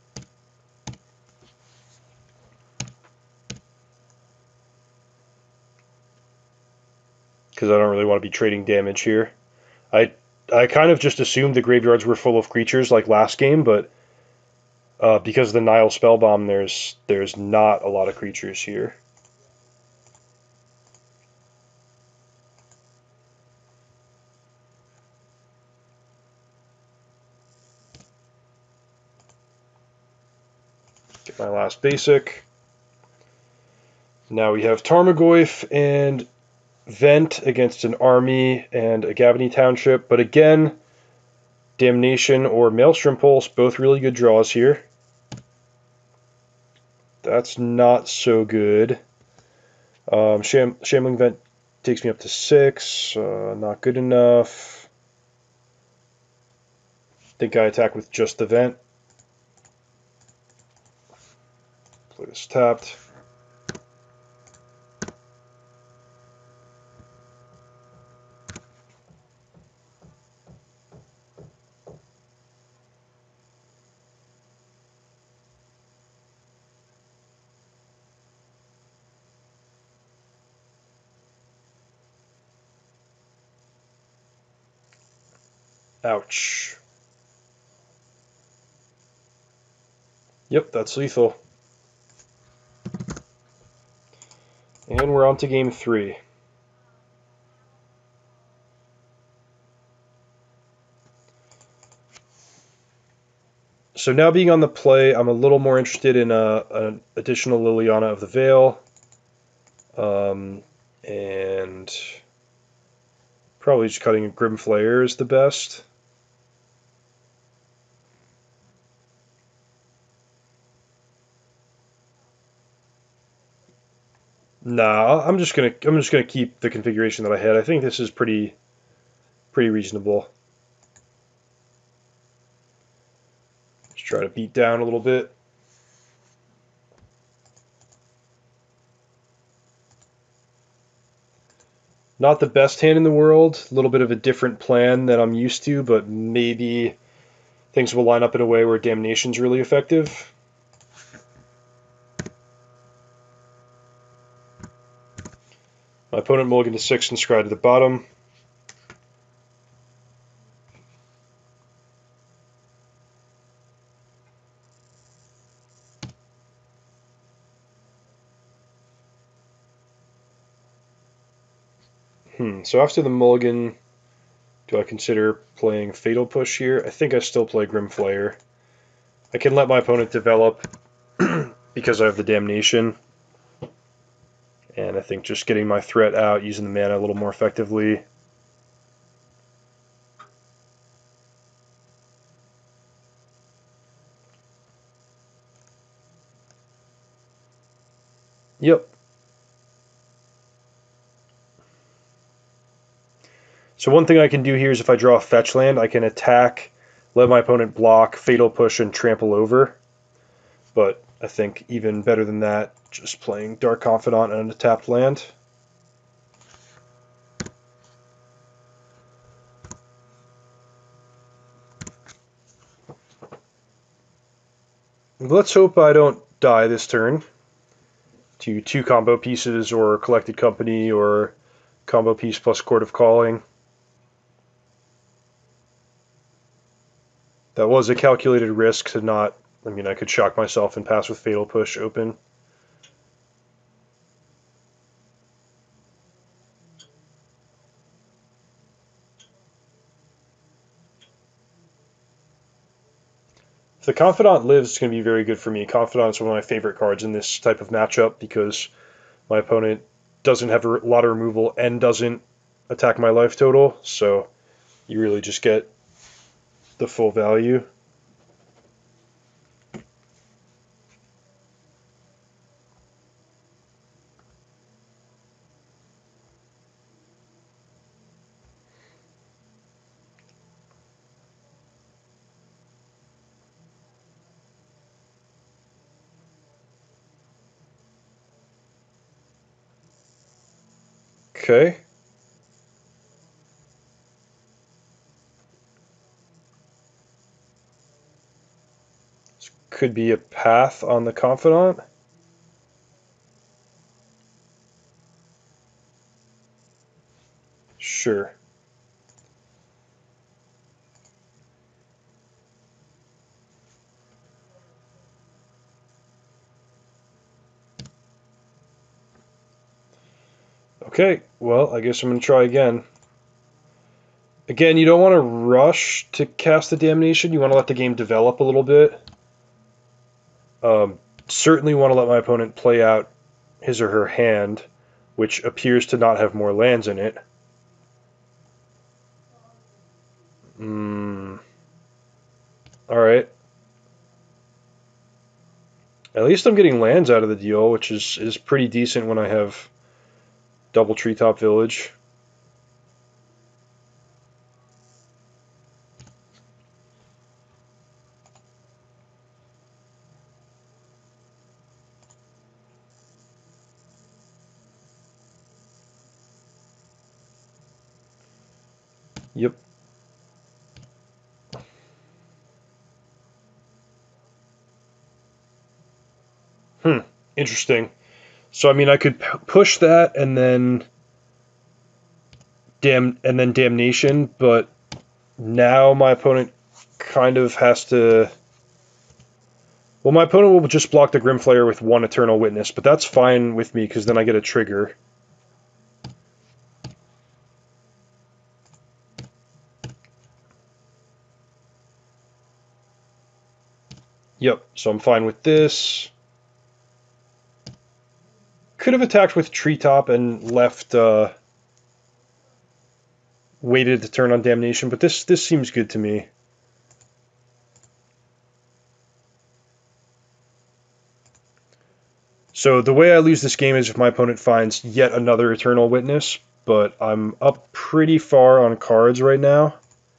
Speaker 1: Because I don't really want to be trading damage here. I I kind of just assumed the graveyards were full of creatures like last game, but uh, because of the Nile Spellbomb, there's there's not a lot of creatures here. Get my last basic. Now we have Tarmogoyf and Vent against an army and a Gavany Township, but again, Damnation or Maelstrom Pulse, both really good draws here. That's not so good. Um, Sham Shambling Vent takes me up to six, uh, not good enough. Think I attack with just the Vent. Play this tapped. Ouch. Yep, that's lethal. And we're on to game three. So now being on the play, I'm a little more interested in a, an additional Liliana of the Veil. Um, and probably just cutting a Grim Flayer is the best. Nah, I'm just gonna I'm just gonna keep the configuration that I had. I think this is pretty pretty reasonable. Just try to beat down a little bit. Not the best hand in the world. A little bit of a different plan than I'm used to, but maybe things will line up in a way where Damnation's really effective. My opponent mulliganed to six and scryed to the bottom. Hmm, so after the mulligan, do I consider playing Fatal Push here? I think I still play Grim Flayer. I can let my opponent develop because I have the Damnation. And I think just getting my threat out, using the mana a little more effectively. Yep. So one thing I can do here is if I draw a fetch land, I can attack, let my opponent block, Fatal Push, and trample over. But I think even better than that, just playing Dark Confidant and a tapped land. Let's hope I don't die this turn to two combo pieces or Collected Company or combo piece plus Court of Calling. That was a calculated risk to not, I mean, I could shock myself and pass with Fatal Push open. If the Confidant lives, it's going to be very good for me. Confidant is one of my favorite cards in this type of matchup because my opponent doesn't have a lot of removal and doesn't attack my life total, so you really just get the full value. Okay. This could be a path on the Confidant. Sure. Okay, well, I guess I'm going to try again. Again, you don't want to rush to cast the Damnation. You want to let the game develop a little bit. Um, certainly want to let my opponent play out his or her hand, which appears to not have more lands in it. Mm. Alright. At least I'm getting lands out of the deal, which is, is pretty decent when I have double Treetop Village. Yep. Hmm. Interesting. So I mean, I could p push that and then dam and then Damnation, but now my opponent kind of has to. Well, my opponent will just block the Grimflayer with one Eternal Witness, but that's fine with me because then I get a trigger. Yep, so I'm fine with this. Could have attacked with Treetop and left, uh, waited to turn on Damnation, but this this seems good to me. So the way I lose this game is if my opponent finds yet another Eternal Witness, but I'm up pretty far on cards right now.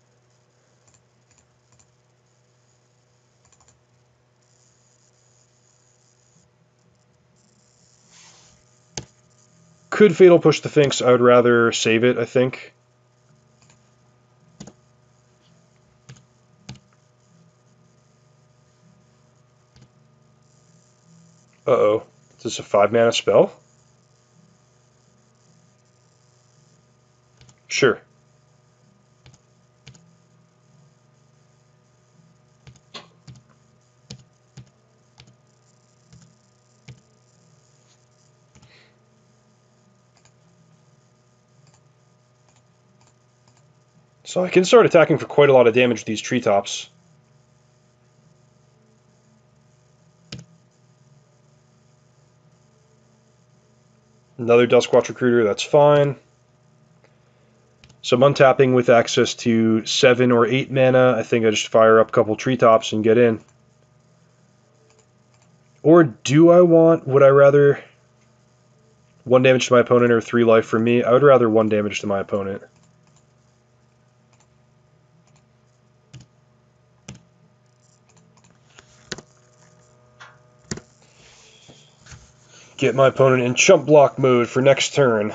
Speaker 1: Could Fatal Push the Sphinx, I would rather save it, I think. Uh-oh. Is this a five mana spell? Sure. So I can start attacking for quite a lot of damage with these treetops. Another Duskwatch Recruiter, that's fine. So I'm untapping with access to seven or eight mana. I think I just fire up a couple treetops and get in. Or do I want, would I rather one damage to my opponent or three life for me? I would rather one damage to my opponent. Get my opponent in chump block mode for next turn.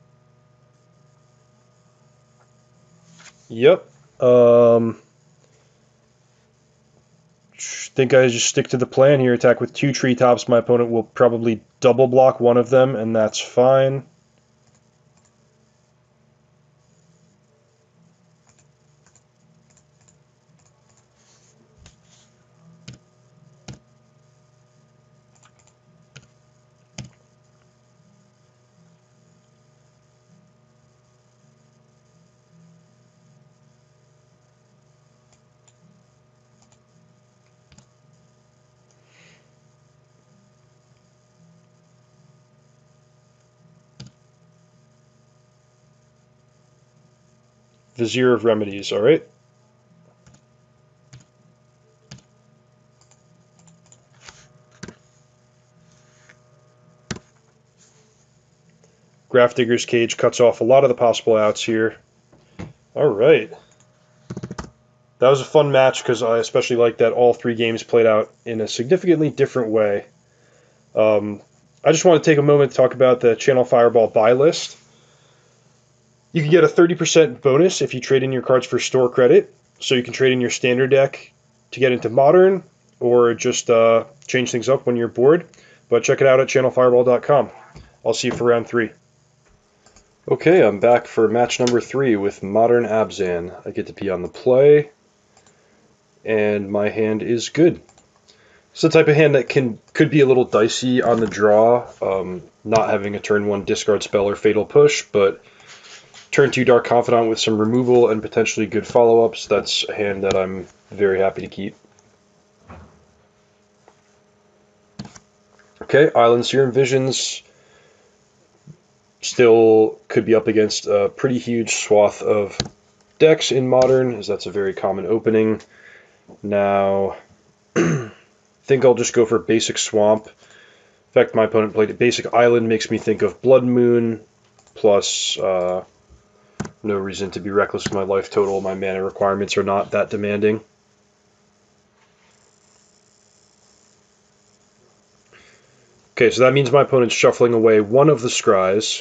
Speaker 1: Yep. Um, think I just stick to the plan here. Attack with two treetops. My opponent will probably double block one of them, and that's fine. Vizier of Remedies, alright. Grafdigger's Cage cuts off a lot of the possible outs here. Alright. That was a fun match because I especially like that all three games played out in a significantly different way. Um, I just want to take a moment to talk about the Channel Fireball buy list. You can get a thirty percent bonus if you trade in your cards for store credit. So you can trade in your standard deck to get into Modern, or just uh, change things up when you're bored. But check it out at channel fireball dot com. I'll see you for round three. Okay, I'm back for match number three with Modern Abzan. I get to be on the play, and my hand is good. It's the type of hand that can could be a little dicey on the draw, um, not having a turn one discard spell or fatal push, but turn two Dark Confidant with some removal and potentially good follow-ups, that's a hand that I'm very happy to keep. Okay, Island Serum Visions still could be up against a pretty huge swath of decks in Modern, as that's a very common opening. Now, I think I'll just go for Basic Swamp. In fact, my opponent played it. Basic Island makes me think of Blood Moon, plus uh, no reason to be reckless with my life total. My mana requirements are not that demanding. Okay, so that means my opponent's shuffling away one of the Scries.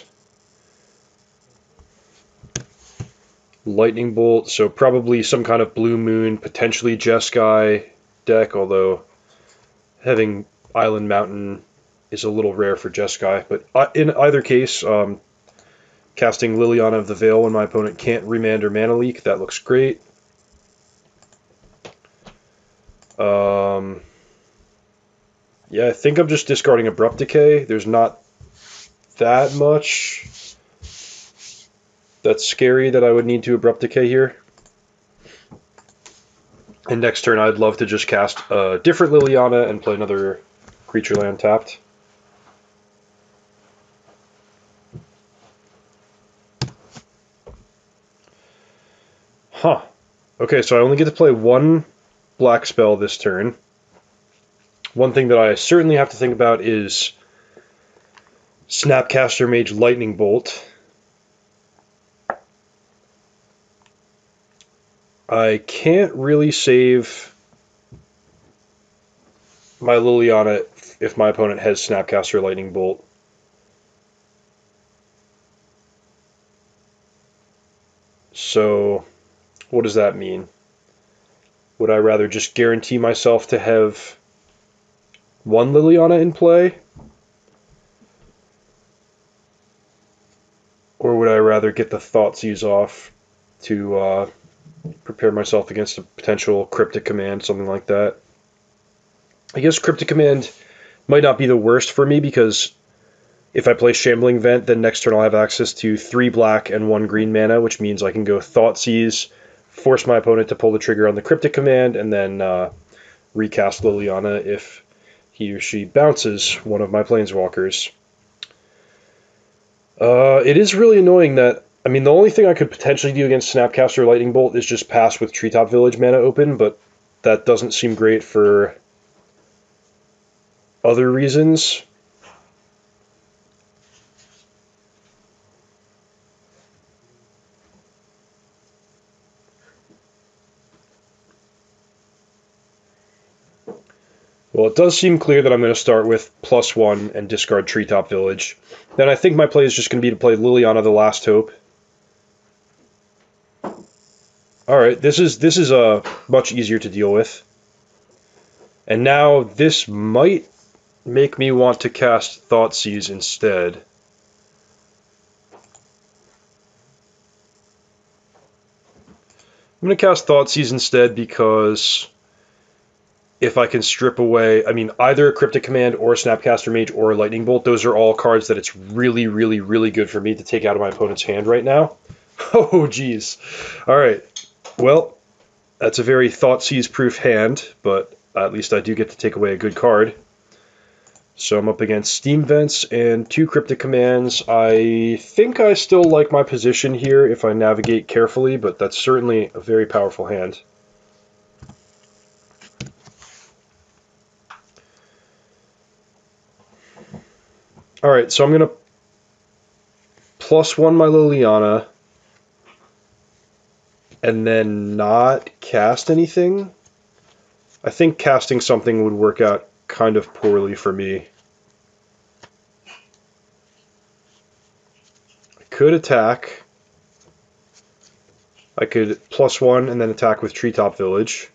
Speaker 1: Lightning Bolt, so probably some kind of Blue Moon, potentially Jeskai deck, although having Island Mountain is a little rare for Jeskai. But in either case, um, casting Liliana of the Veil when my opponent can't remand or mana leak, that looks great. Um, yeah, I think I'm just discarding Abrupt Decay. There's not that much that's scary that I would need to Abrupt Decay here. And next turn I'd love to just cast a different Liliana and play another creature land tapped. Huh. Okay, so I only get to play one black spell this turn. One thing that I certainly have to think about is Snapcaster Mage Lightning Bolt. I can't really save my Liliana if my opponent has Snapcaster Lightning Bolt. So, what does that mean? Would I rather just guarantee myself to have one Liliana in play? Or would I rather get the Thoughtseize off to uh, prepare myself against a potential Cryptic Command, something like that? I guess Cryptic Command might not be the worst for me, because if I play Shambling Vent, then next turn I'll have access to three black and one green mana, which means I can go Thoughtseize, force my opponent to pull the trigger on the Cryptic Command, and then uh, recast Liliana if he or she bounces one of my Planeswalkers. Uh, it is really annoying that, I mean, the only thing I could potentially do against Snapcaster Lightning Bolt is just pass with Treetop Village mana open, but that doesn't seem great for other reasons. Well, it does seem clear that I'm going to start with plus one and discard Treetop Village. Then I think my play is just going to be to play Liliana the Last Hope. Alright, this is this is uh, much easier to deal with. And now this might make me want to cast Thoughtseize instead. I'm going to cast Thoughtseize instead because if I can strip away, I mean, either a Cryptic Command or a Snapcaster Mage or a Lightning Bolt, those are all cards that it's really, really, really good for me to take out of my opponent's hand right now. Oh, geez. All right. Well, that's a very Thoughtseize-proof hand, but at least I do get to take away a good card. So I'm up against Steam Vents and two Cryptic Commands. I think I still like my position here if I navigate carefully, but that's certainly a very powerful hand. Alright, so I'm going to plus one my Liliana and then not cast anything. I think casting something would work out kind of poorly for me. I could attack. I could plus one and then attack with Treetop Village.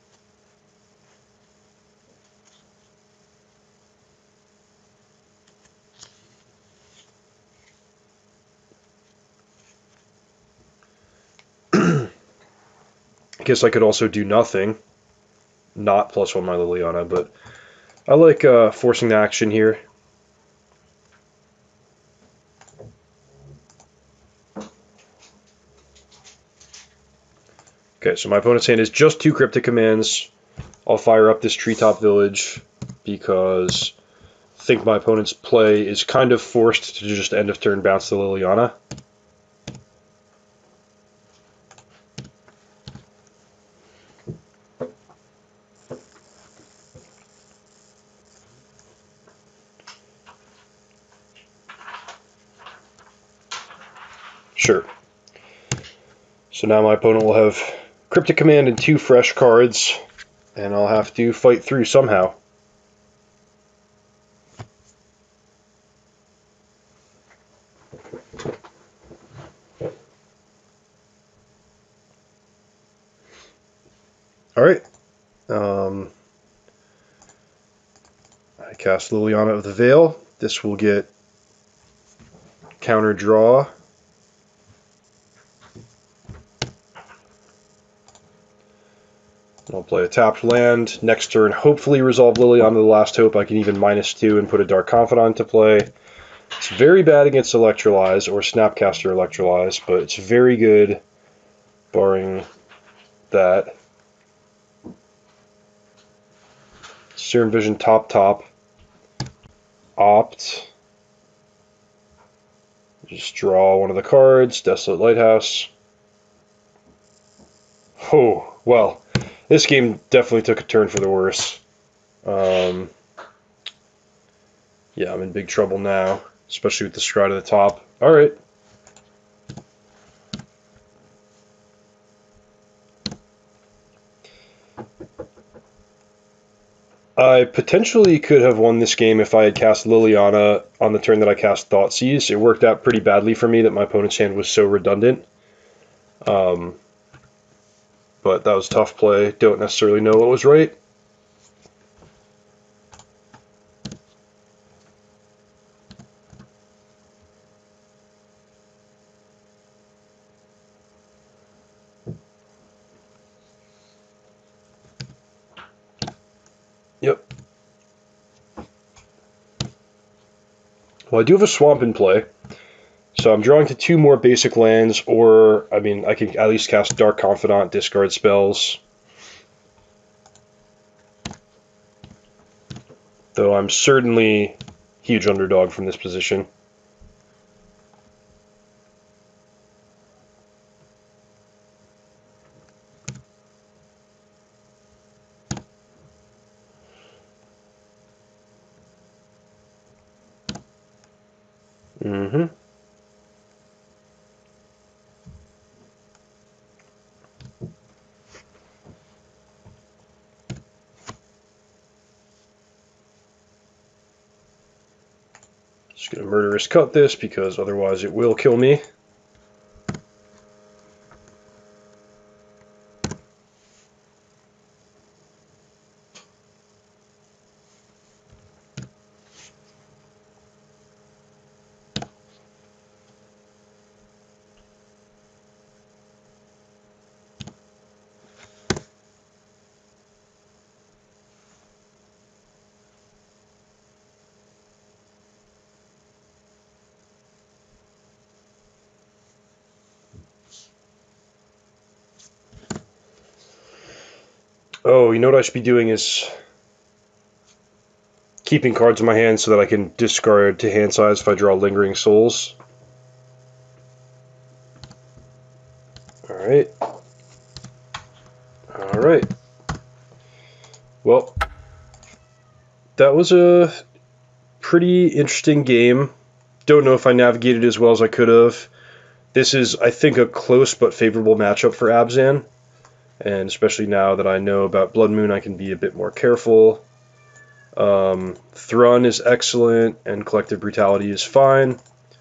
Speaker 1: I guess I could also do nothing, not plus one my Liliana, but I like uh, forcing the action here. Okay, so my opponent's hand is just two Cryptic Commands. I'll fire up this Treetop Village because I think my opponent's play is kind of forced to just end of turn bounce the Liliana. Sure. So now my opponent will have Cryptic Command and two fresh cards, and I'll have to fight through somehow. Alright. Um, I cast Liliana of the Veil. This will get counter draw. I'll play a tapped land. Next turn, hopefully resolve Liliana the Last Hope. I can even minus two and put a Dark Confidant to play. It's very bad against Electrolyze or Snapcaster Electrolyze, but it's very good barring that. Serum Vision top top. Opt. Just draw one of the cards. Desolate Lighthouse. Oh, well. This game definitely took a turn for the worse. Um, yeah, I'm in big trouble now, especially with the Scry at the top. Alright. I potentially could have won this game if I had cast Liliana on the turn that I cast Thoughtseize. It worked out pretty badly for me that my opponent's hand was so redundant. Um, but that was tough play. Don't necessarily know what was right. Yep. Well, I do have a swamp in play. So I'm drawing to two more basic lands, or, I mean, I can at least cast Dark Confidant, discard spells. Though I'm certainly huge underdog from this position. Mm-hmm. Just going to murderous cut this because otherwise it will kill me. Oh, you know what I should be doing is keeping cards in my hand so that I can discard to hand size if I draw Lingering Souls. Alright. Alright. Well, that was a pretty interesting game. Don't know if I navigated as well as I could have. This is, I think, a close but favorable matchup for Abzan. And especially now that I know about Blood Moon, I can be a bit more careful. Um, Thrun is excellent, and Collective Brutality is fine.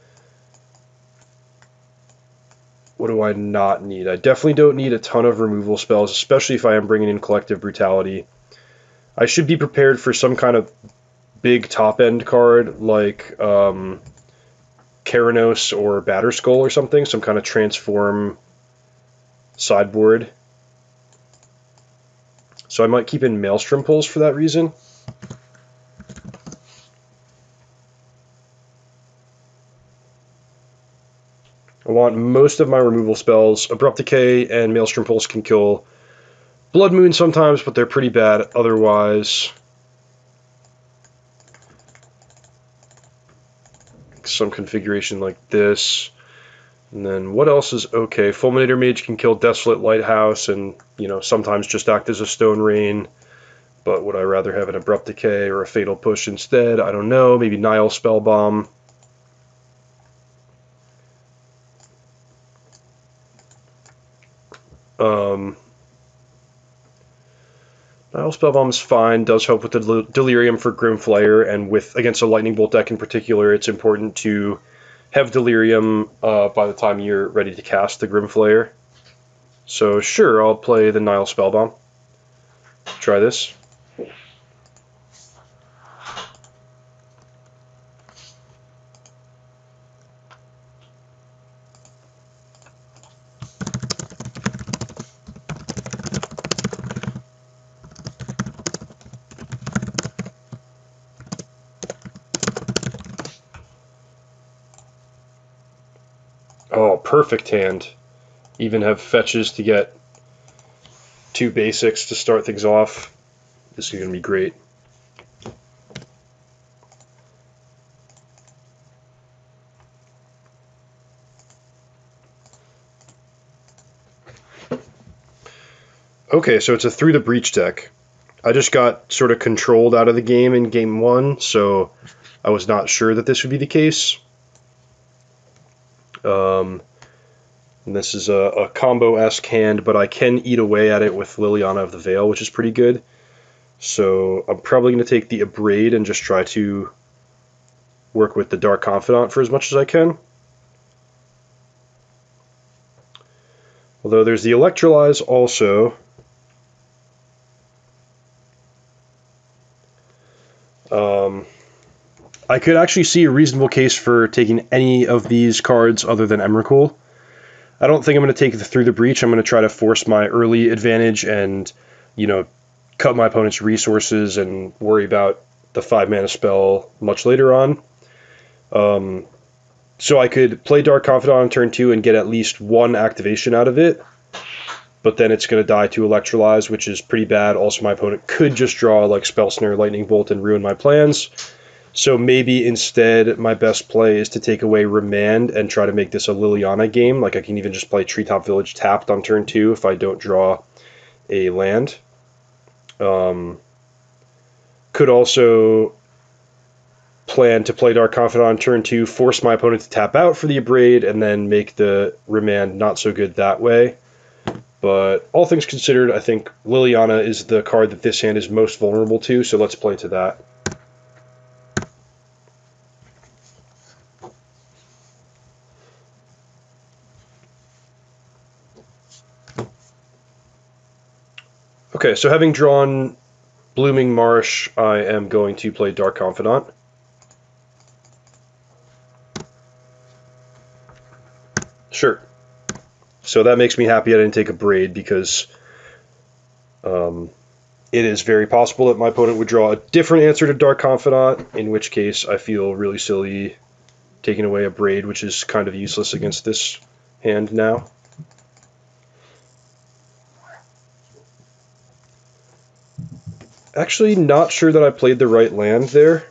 Speaker 1: What do I not need? I definitely don't need a ton of removal spells, especially if I am bringing in Collective Brutality. I should be prepared for some kind of big top-end card, like um, Keranos or Batterskull or something, some kind of transform sideboard. So I might keep in Maelstrom Pulse for that reason. I want most of my removal spells. Abrupt Decay and Maelstrom Pulse can kill Blood Moon sometimes, but they're pretty bad otherwise. Some configuration like this. And then what else is okay? Fulminator Mage can kill Desolate Lighthouse and, you know, sometimes just act as a Stone Rain. But would I rather have an Abrupt Decay or a Fatal Push instead? I don't know. Maybe Nile Spellbomb. Um, Nile Spellbomb is fine. Does help with the del Delirium for Grimflayer, and with against a Lightning Bolt deck in particular, it's important to have Delirium uh, by the time you're ready to cast the Grimflayer. So sure, I'll play the Nile Spellbomb. Try this. Oh, perfect hand. Even have fetches to get two basics to start things off. This is going to be great. Okay, so it's a Through the Breach deck. I just got sort of controlled out of the game in game one, so I was not sure that this would be the case. Um, and this is a, a combo-esque hand, but I can eat away at it with Liliana of the Veil, which is pretty good. So I'm probably going to take the Abrade and just try to work with the Dark Confidant for as much as I can. Although there's the Electrolyze also. Um, I could actually see a reasonable case for taking any of these cards other than Emrakul. I don't think I'm going to take the Through the Breach. I'm going to try to force my early advantage and, you know, cut my opponent's resources and worry about the five mana spell much later on. Um, so I could play Dark Confidant on turn two and get at least one activation out of it, but then it's going to die to Electrolyze, which is pretty bad. Also, my opponent could just draw like Spell Snare, Lightning Bolt, and ruin my plans. So maybe instead my best play is to take away Remand and try to make this a Liliana game. Like I can even just play Treetop Village tapped on turn two if I don't draw a land. Um, could also plan to play Dark Confidant on turn two, force my opponent to tap out for the Abrade, and then make the Remand not so good that way. But all things considered, I think Liliana is the card that this hand is most vulnerable to, so let's play to that. Okay, so having drawn Blooming Marsh, I am going to play Dark Confidant. Sure. So that makes me happy I didn't take a Braid, because um, it is very possible that my opponent would draw a different answer to Dark Confidant, in which case I feel really silly taking away a Braid, which is kind of useless against this hand now. Actually, not sure that I played the right land there.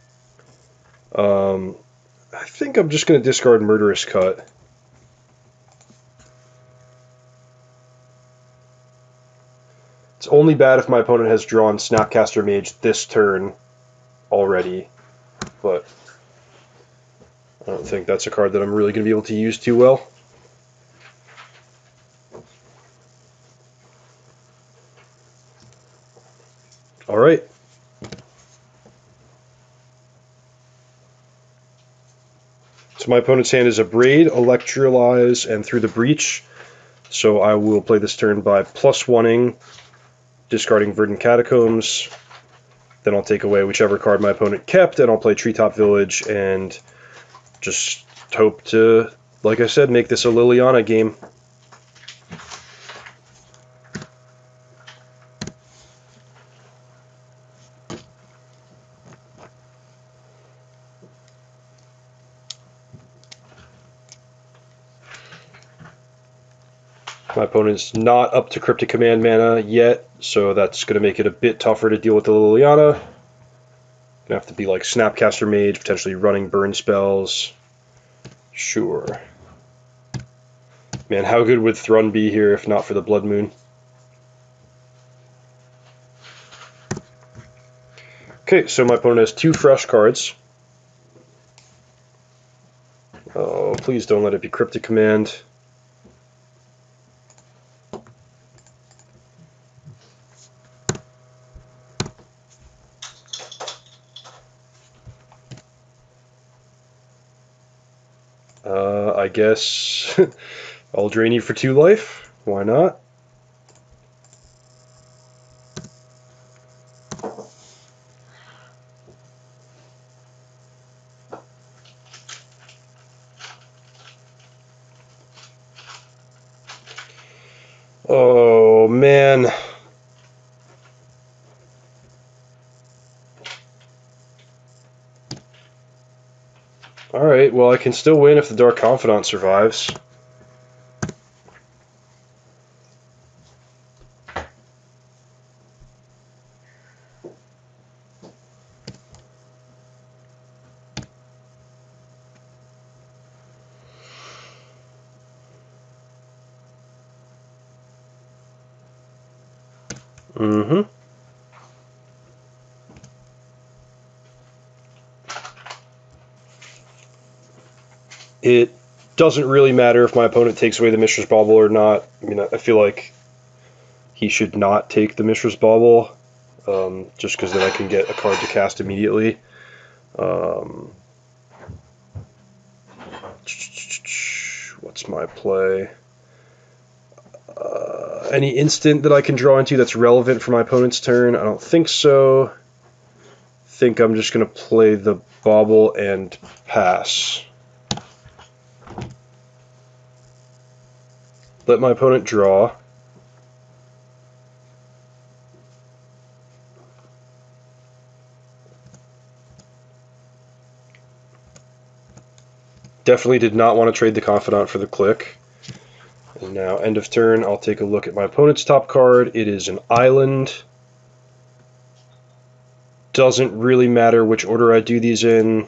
Speaker 1: Um, I think I'm just going to discard Murderous Cut. It's only bad if my opponent has drawn Snapcaster Mage this turn already, but I don't think that's a card that I'm really going to be able to use too well. Alright. So my opponent's hand is a Reid, Electrolyze, and Through the Breach. So I will play this turn by plus one-ing, discarding Verdant Catacombs. Then I'll take away whichever card my opponent kept, and I'll play Treetop Village, and just hope to, like I said, make this a Liliana game. My opponent's not up to Cryptic Command mana yet, so that's going to make it a bit tougher to deal with the Liliana. Going to have to be like Snapcaster Mage, potentially running burn spells. Sure. Man, how good would Thrun be here if not for the Blood Moon? Okay, so my opponent has two fresh cards. Oh, please don't let it be Cryptic Command. Uh, I guess I'll drain you for two life. Why not? Oh, man. Alright, well, I can still win if the Dark Confidant survives. Mm-hmm. It doesn't really matter if my opponent takes away the Mishra's Bauble or not. I mean, I feel like he should not take the Mishra's Bauble, um, just because then I can get a card to cast immediately. Um, what's my play? Uh, any instant that I can draw into that's relevant for my opponent's turn? I don't think so. I think I'm just going to play the Bauble and pass. Let my opponent draw. Definitely did not want to trade the Confidant for the Click. And now, end of turn, I'll take a look at my opponent's top card. It is an Island. Doesn't really matter which order I do these in.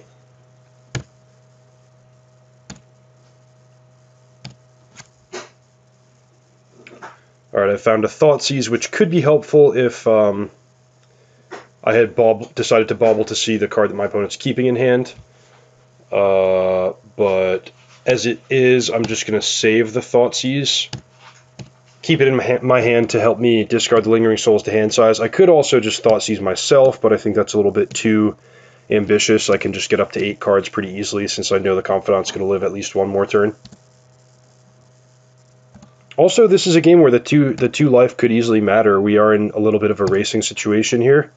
Speaker 1: Alright, I found a Thoughtseize, which could be helpful if um, I had bauble, decided to bauble to see the card that my opponent's keeping in hand. Uh, but as it is, I'm just going to save the Thoughtseize. Keep it in my, ha my hand to help me discard the Lingering Souls to hand size. I could also just Thoughtseize myself, but I think that's a little bit too ambitious. I can just get up to eight cards pretty easily since I know the Confidant's going to live at least one more turn. Also, this is a game where the two the two life could easily matter. We are in a little bit of a racing situation here.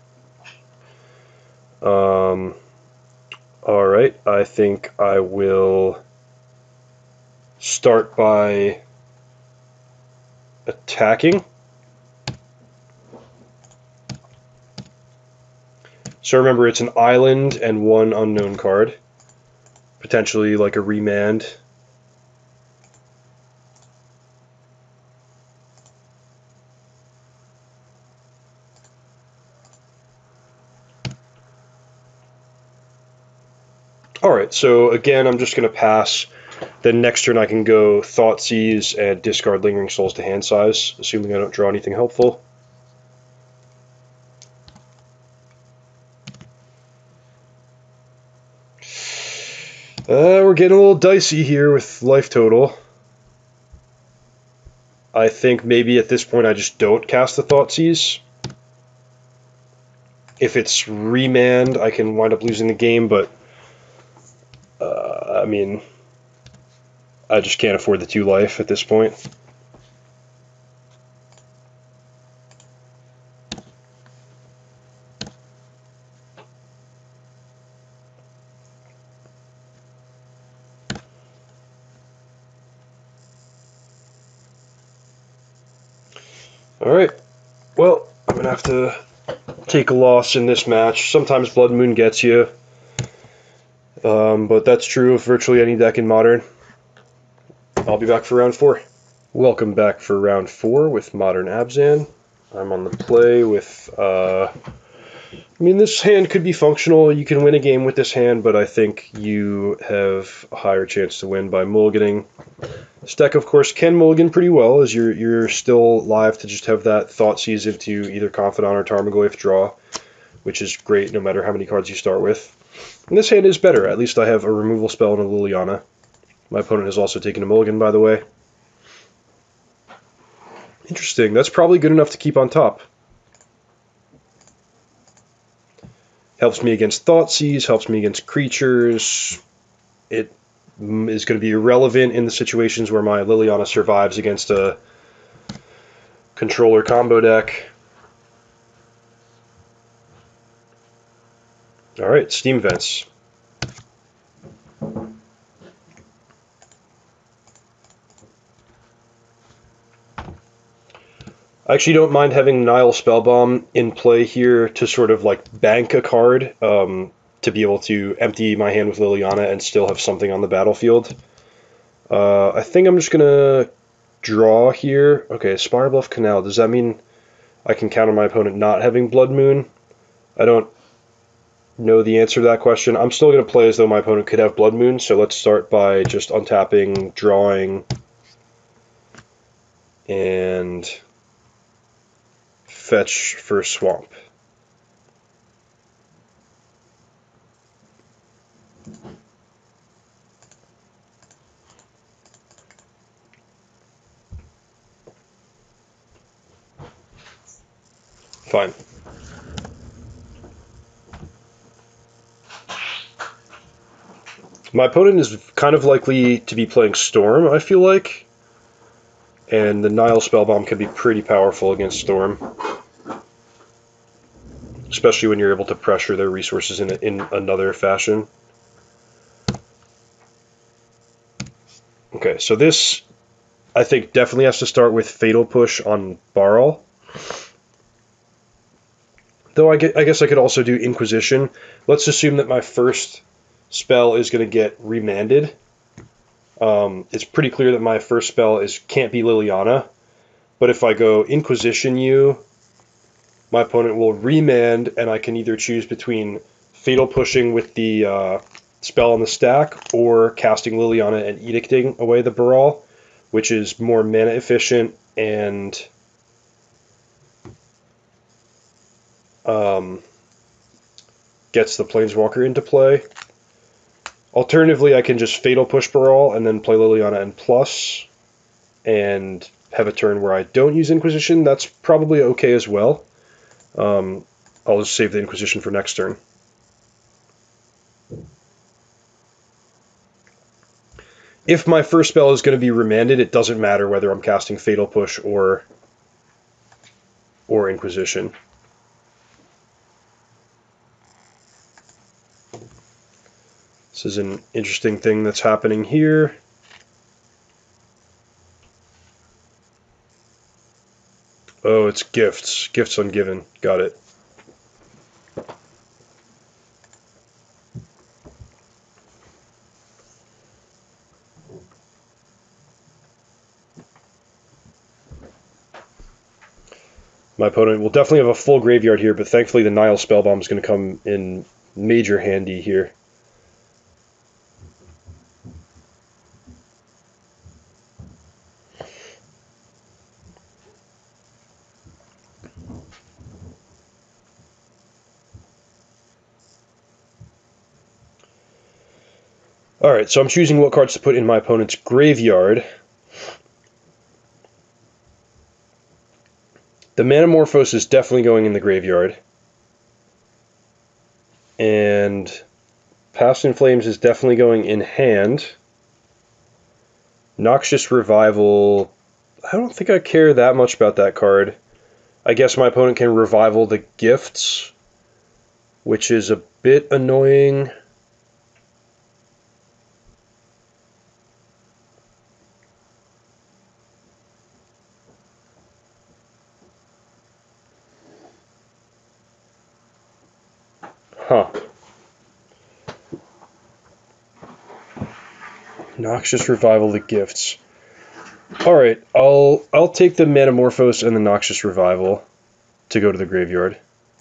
Speaker 1: Um, all right, I think I will start by attacking. So remember, it's an island and one unknown card, potentially like a remand. Alright, so again, I'm just going to pass. Then next turn I can go Thoughtseize and discard Lingering Souls to hand size, assuming I don't draw anything helpful. Uh, we're getting a little dicey here with life total. I think maybe at this point I just don't cast the Thoughtseize. If it's remand, I can wind up losing the game, but uh, I mean, I just can't afford the two life at this point. Alright, well, I'm going to have to take a loss in this match. Sometimes Blood Moon gets you, um, but that's true of virtually any deck in Modern. I'll be back for round four. Welcome back for round four with Modern Abzan. I'm on the play with, uh, I mean, this hand could be functional. You can win a game with this hand, but I think you have a higher chance to win by mulliganing. This deck, of course, can mulligan pretty well, as you're, you're still live to just have that Thoughtseize into either Confidant or Tarmogoyf draw, which is great no matter how many cards you start with. And this hand is better. At least I have a removal spell and a Liliana. My opponent has also taken a mulligan, by the way. Interesting. That's probably good enough to keep on top. Helps me against Thoughtseize, helps me against creatures. It is going to be irrelevant in the situations where my Liliana survives against a controller combo deck. Alright, Steam Vents. I actually don't mind having Nile Spellbomb in play here to sort of like bank a card, um, to be able to empty my hand with Liliana and still have something on the battlefield. Uh, I think I'm just going to draw here. Okay, Spirebluff Canal. Does that mean I can count on my opponent not having Blood Moon? I don't know the answer to that question. I'm still going to play as though my opponent could have Blood Moon, so let's start by just untapping, drawing, and fetch for Swamp. Fine. My opponent is kind of likely to be playing Storm, I feel like. And the Nile Spellbomb can be pretty powerful against Storm. Especially when you're able to pressure their resources in, a, in another fashion. Okay, so this, I think, definitely has to start with Fatal Push on Baral. Though I, get, I guess I could also do Inquisition. Let's assume that my first spell is going to get remanded. Um, it's pretty clear that my first spell is can't be Liliana. But if I go Inquisition you, my opponent will remand, and I can either choose between Fatal Pushing with the uh, spell on the stack or casting Liliana and Edicting away the Baral, which is more mana efficient and um, gets the Planeswalker into play. Alternatively, I can just Fatal Push Baral and then play Liliana and plus and have a turn where I don't use Inquisition. That's probably okay as well. Um, I'll just save the Inquisition for next turn. If my first spell is going to be remanded, it doesn't matter whether I'm casting Fatal Push or, or Inquisition. This is an interesting thing that's happening here. Oh, it's gifts. Gifts ungiven. Got it. My opponent will definitely have a full graveyard here, but thankfully the Nile Spellbomb is going to come in major handy here. Alright, so I'm choosing what cards to put in my opponent's graveyard. The Manamorphose is definitely going in the graveyard. And Past in Flames is definitely going in hand. Noxious Revival, I don't think I care that much about that card. I guess my opponent can revival the gifts, which is a bit annoying. Huh. Noxious Revival the gifts. Alright, I'll I'll take the Manamorphose and the Noxious Revival to go to the graveyard.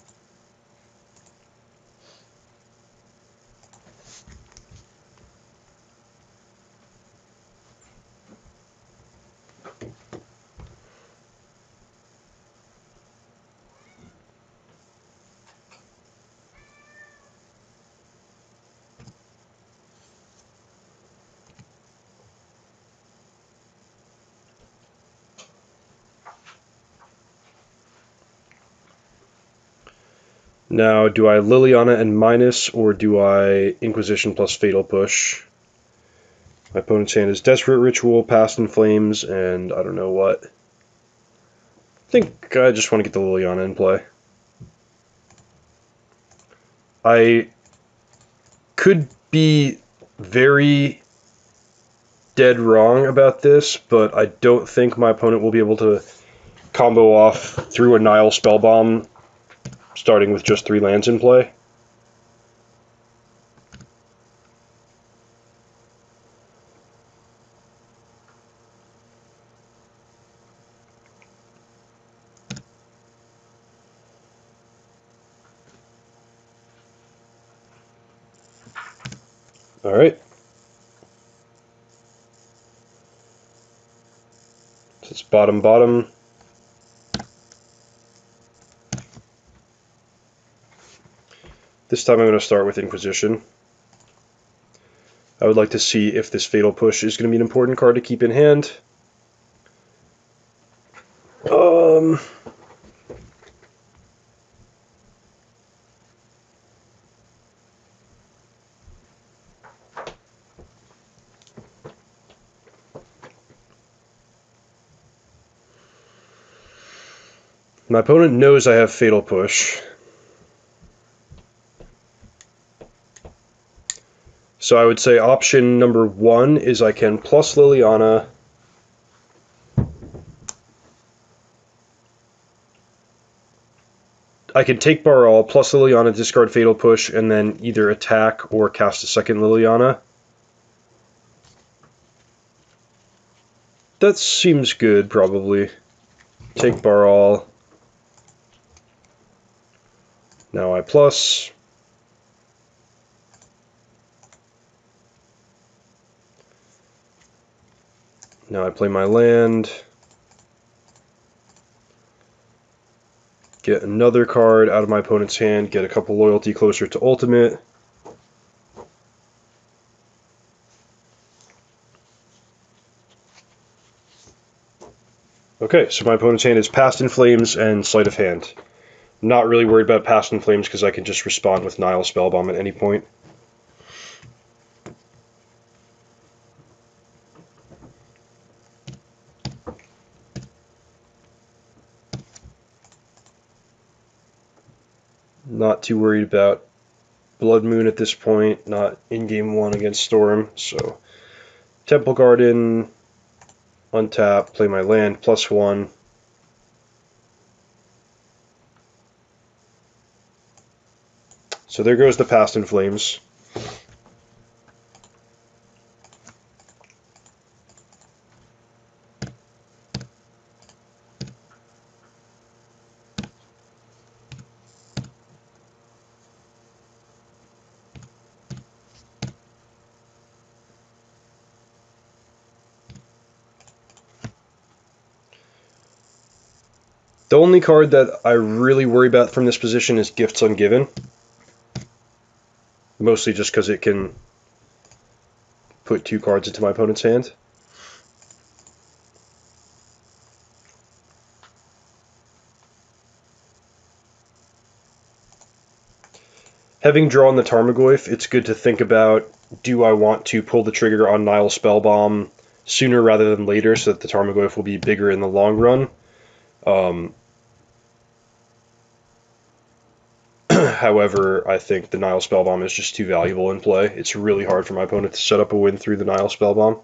Speaker 1: Now, do I Liliana and minus, or do I Inquisition plus Fatal Push? My opponent's hand is Desperate Ritual, Past in Flames, and I don't know what. I think I just want to get the Liliana in play. I could be very dead wrong about this, but I don't think my opponent will be able to combo off through a Nile Spellbomb starting with just three lands in play. Alright. So it's bottom bottom. This time I'm going to start with Inquisition. I would like to see if this Fatal Push is going to be an important card to keep in hand. Um... My opponent knows I have Fatal Push. So I would say option number one is I can plus Liliana. I can take Baral, plus Liliana, discard Fatal Push, and then either attack or cast a second Liliana. That seems good, probably. Take Baral. Now I plus. Now I play my land. Get another card out of my opponent's hand. Get a couple loyalty closer to ultimate. Okay, so my opponent's hand is Past in Flames and Sleight of Hand. I'm not really worried about Past in Flames because I can just respond with Nile Spellbomb at any point. Not too worried about Blood Moon at this point, not in game one against Storm, so Temple Garden, untap, play my land, plus one. So there goes the Past in Flames. The only card that I really worry about from this position is Gifts Ungiven. Mostly just because it can put two cards into my opponent's hand. Having drawn the Tarmogoyf, it's good to think about, do I want to pull the trigger on Nihil Spellbomb sooner rather than later so that the Tarmogoyf will be bigger in the long run? Um, however, I think the Nihil Spellbomb is just too valuable in play. It's really hard for my opponent to set up a win through the Nihil Spellbomb.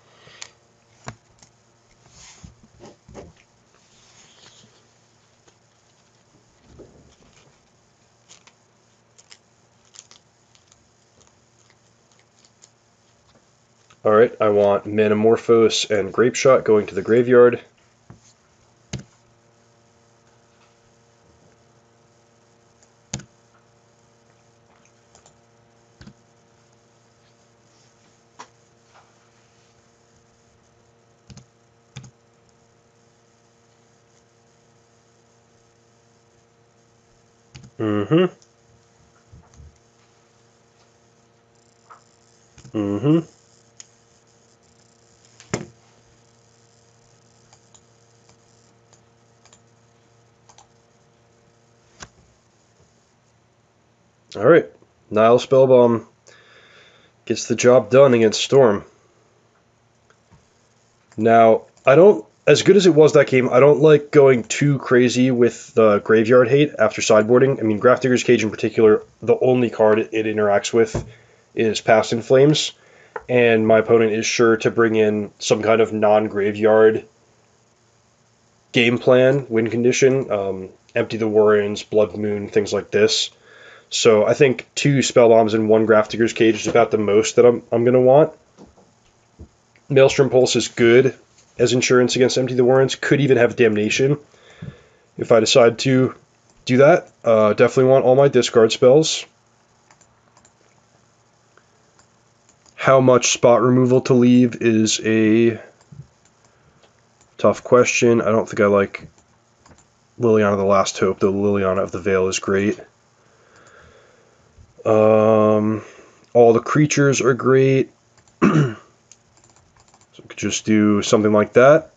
Speaker 1: Alright, I want Manamorphose and Grapeshot going to the graveyard. Mm-hmm. Mm-hmm. Alright, Nihil Spellbomb gets the job done against Storm. Now, I don't, as good as it was that game, I don't like going too crazy with the graveyard hate after sideboarding. I mean, Grafdigger's Cage in particular, the only card it interacts with is Past in Flames, and my opponent is sure to bring in some kind of non-graveyard game plan, win condition, um, Empty the Warrens, Blood Moon, things like this. So I think two Spell Bombs and one Grafdigger's Cage is about the most that I'm, I'm going to want. Maelstrom Pulse is good as insurance against Empty the Warrens. Could even have Damnation if I decide to do that. Uh, definitely want all my discard spells. How much spot removal to leave is a tough question. I don't think I like Liliana the Last Hope, though Liliana of the Veil is great. Um, all the creatures are great. So we could just do something like that.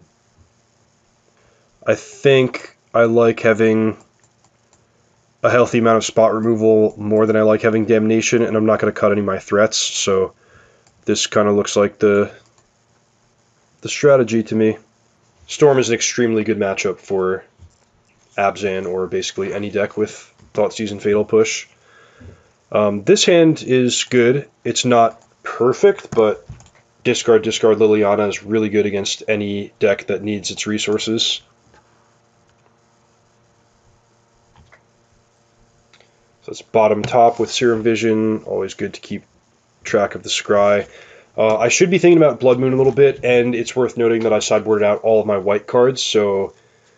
Speaker 1: I think I like having a healthy amount of spot removal more than I like having Damnation, and I'm not going to cut any of my threats, so this kind of looks like the the strategy to me. Storm is an extremely good matchup for Abzan, or basically any deck with Thoughtseize and Fatal Push. Um, this hand is good. It's not perfect, but discard, discard Liliana is really good against any deck that needs its resources. So it's bottom top with Serum Vision, always good to keep track of the scry. Uh, I should be thinking about Blood Moon a little bit, and it's worth noting that I sideboarded out all of my white cards, so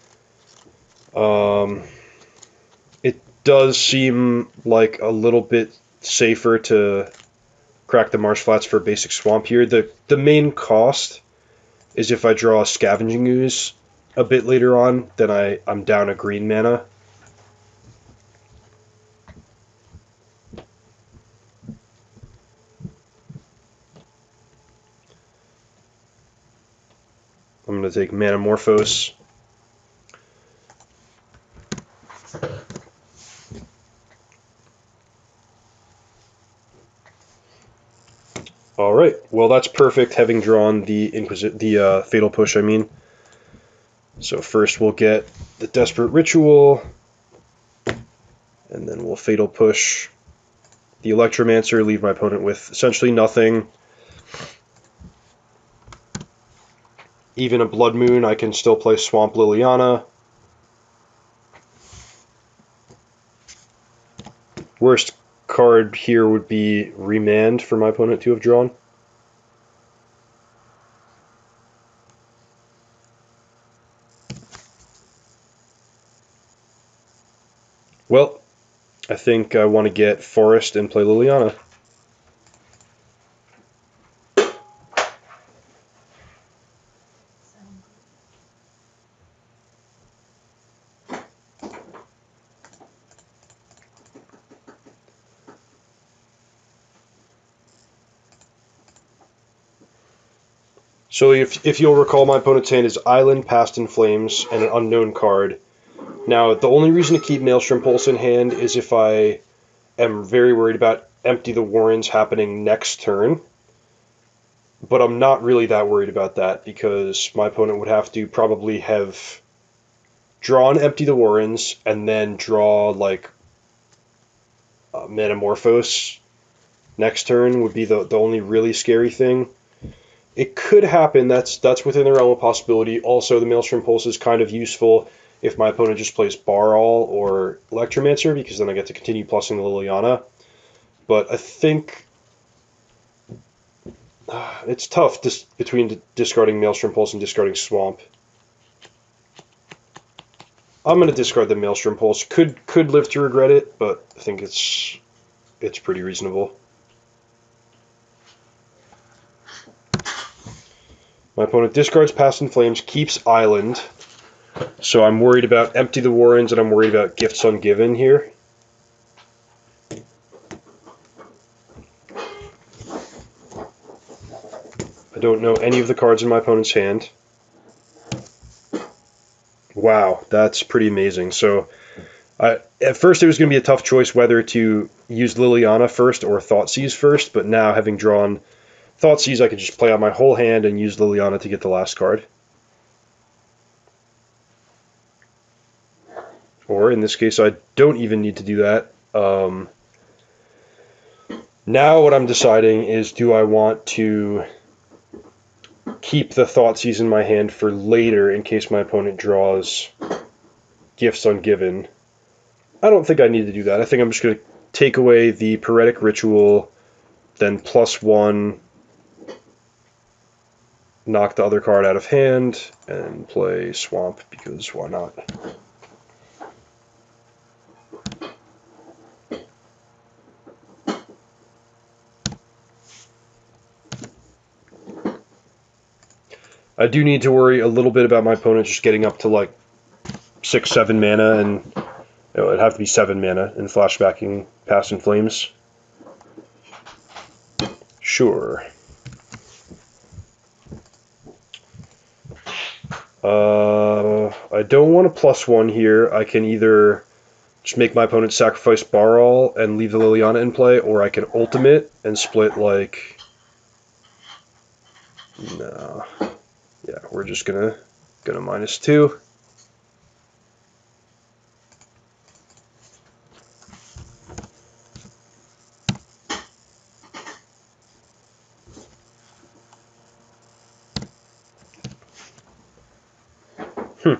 Speaker 1: um, it does seem like a little bit safer to crack the Marsh Flats for basic Swamp here. The, the main cost is if I draw a Scavenging Ooze a bit later on, then I, I'm down a green mana. I'm going to take Manamorphose. Alright, well that's perfect, having drawn the Inquisi the uh, Fatal Push, I mean. So first we'll get the Desperate Ritual, and then we'll Fatal Push the Electromancer, leave my opponent with essentially nothing. Even a Blood Moon, I can still play Swamp Liliana. Worst card here would be Remand for my opponent to have drawn. Well, I think I want to get Forest and play Liliana. So if, if you'll recall, my opponent's hand is Island, Past in Flames, and an unknown card. Now, the only reason to keep Maelstrom Pulse in hand is if I am very worried about Empty the Warrens happening next turn. But I'm not really that worried about that, because my opponent would have to probably have drawn Empty the Warrens, and then draw, like, uh, Metamorphose next turn would be the, the only really scary thing. It could happen, that's that's within the realm of possibility. Also, the Maelstrom Pulse is kind of useful if my opponent just plays Barall or Electromancer, because then I get to continue plussing the Liliana. But I think uh, it's tough dis between discarding Maelstrom Pulse and discarding Swamp. I'm going to discard the Maelstrom Pulse. Could could live to regret it, but I think it's it's pretty reasonable. My opponent discards Past in Flames, keeps Island. So I'm worried about Empty the Warrens, and I'm worried about Gifts Ungiven here. I don't know any of the cards in my opponent's hand. Wow, that's pretty amazing. So I, at first it was going to be a tough choice whether to use Liliana first or Thoughtseize first, but now having drawn Thoughtseize, I could just play out my whole hand and use Liliana to get the last card. Or in this case, I don't even need to do that. Um, now what I'm deciding is, do I want to keep the Thoughtseize in my hand for later in case my opponent draws Gifts Ungiven? I don't think I need to do that. I think I'm just going to take away the Poetic Ritual, then plus one, knock the other card out of hand, and play Swamp, because why not? I do need to worry a little bit about my opponent just getting up to like six, seven mana, and you know, it'd have to be seven mana and flashbacking Past in Flames. Sure. Uh, I don't want a plus one here. I can either just make my opponent sacrifice Barall and leave the Liliana in play, or I can ultimate and split like... No. Yeah, we're just gonna gonna minus two. Hmm.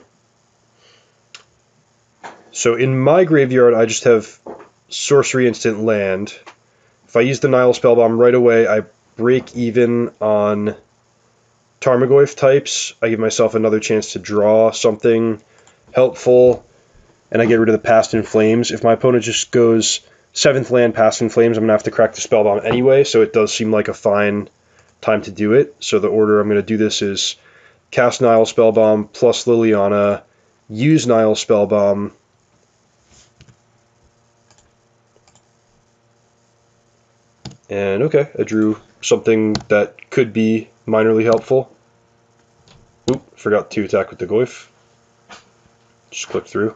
Speaker 1: So in my graveyard, I just have sorcery instant land. If I use the Nihil Spellbomb right away, I break even on Tarmogoyf types. I give myself another chance to draw something helpful, and I get rid of the Past in Flames. If my opponent just goes seventh land, Past in Flames, I'm going to have to crack the Spellbomb anyway, so it does seem like a fine time to do it. So the order I'm going to do this is cast Nihil Spellbomb plus Liliana, use Nihil Spellbomb, and okay, I drew something that could be minorly helpful. Oop, forgot to attack with the Goyf. Just click through.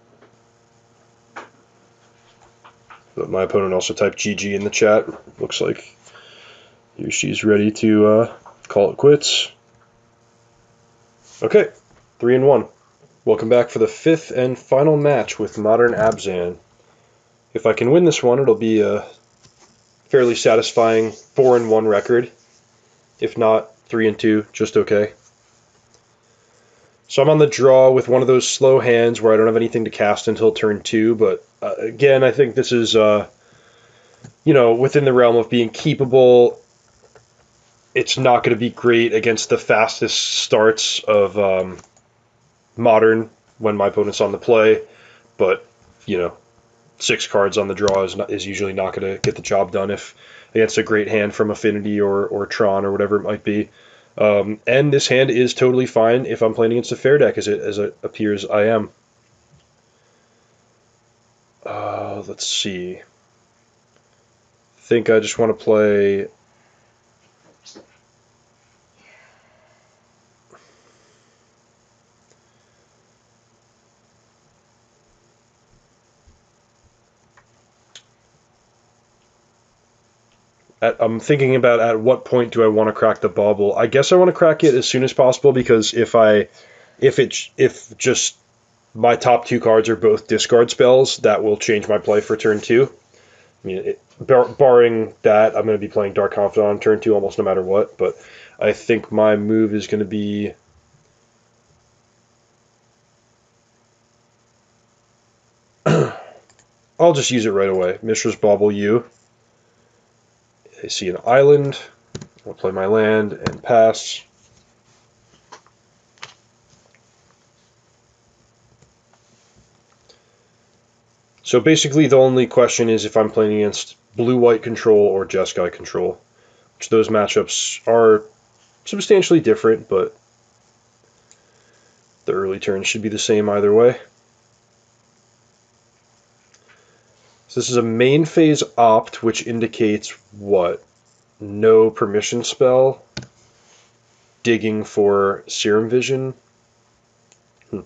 Speaker 1: But my opponent also typed G G in the chat. Looks like he or she's ready to uh, call it quits. Okay, three and one. Welcome back for the fifth and final match with Modern Abzan. If I can win this one, it'll be a fairly satisfying four and one record. If not, three and two, just okay. So I'm on the draw with one of those slow hands where I don't have anything to cast until turn two, but uh, again, I think this is, uh, you know, within the realm of being keepable. It's not going to be great against the fastest starts of um, Modern when my opponent's on the play, but, you know, six cards on the draw is, not, is usually not going to get the job done if against a great hand from Affinity or, or Tron or whatever it might be. Um, and this hand is totally fine if I'm playing against a fair deck, as it, as it appears I am. Uh, let's see. I think I just want to play at, I'm thinking about at what point do I want to crack the bauble. I guess I want to crack it as soon as possible, because if I, if it, if just my top two cards are both discard spells, that will change my play for turn two. I mean, it, bar, barring that, I'm going to be playing Dark Confidant on turn two almost no matter what, but I think my move is going to be... I'll just use it right away. Mishra's Bauble U. I see an island. I'll play my land and pass. So basically the only question is if I'm playing against blue-white control or Jeskai control, which those matchups are substantially different, but the early turns should be the same either way. So this is a main phase opt, which indicates what? No permission spell, digging for Serum Vision. Hmm.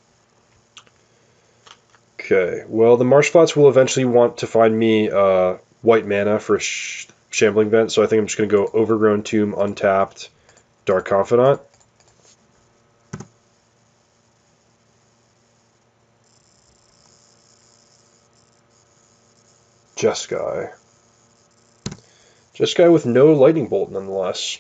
Speaker 1: Okay, well the Marsh Flats will eventually want to find me uh, white mana for sh Shambling Vent, so I think I'm just going to go Overgrown Tomb, untapped, Dark Confidant. Jeskai. Jeskai with no Lightning Bolt, nonetheless.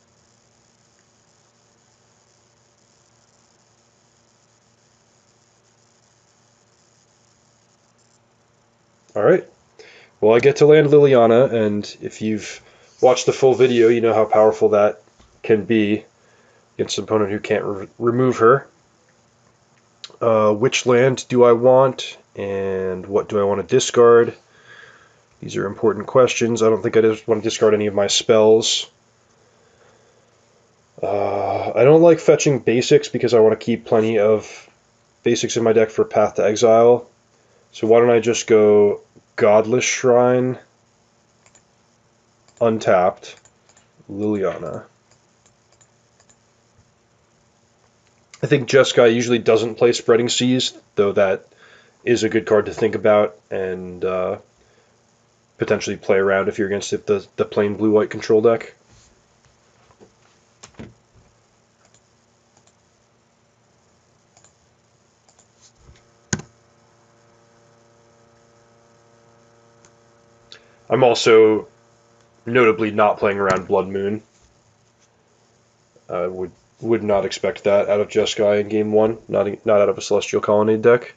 Speaker 1: Alright. Well, I get to land Liliana, and if you've watched the full video, you know how powerful that can be against an opponent who can't re remove her. Uh, which land do I want, and what do I want to discard? These are important questions. I don't think I just want to discard any of my spells. Uh, I don't like fetching basics because I want to keep plenty of basics in my deck for Path to Exile. So why don't I just go Godless Shrine, untapped, Liliana. I think Jeskai usually doesn't play Spreading Seas, though that is a good card to think about and uh, potentially play around if you're against it, the, the plain blue-white control deck. I'm also notably not playing around Blood Moon. I uh, would would not expect that out of Jeskai in game one, not not out of a Celestial Colonnade deck.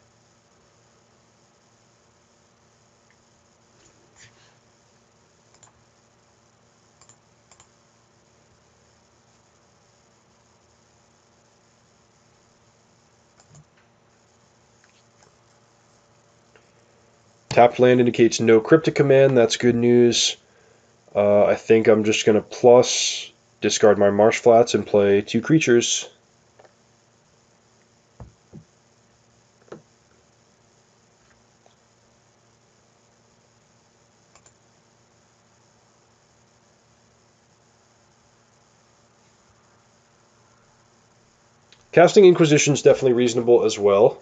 Speaker 1: Tapped land indicates no Cryptic Command. That's good news. Uh, I think I'm just going to plus, discard my Marsh Flats, and play two creatures. Casting Inquisition is definitely reasonable as well.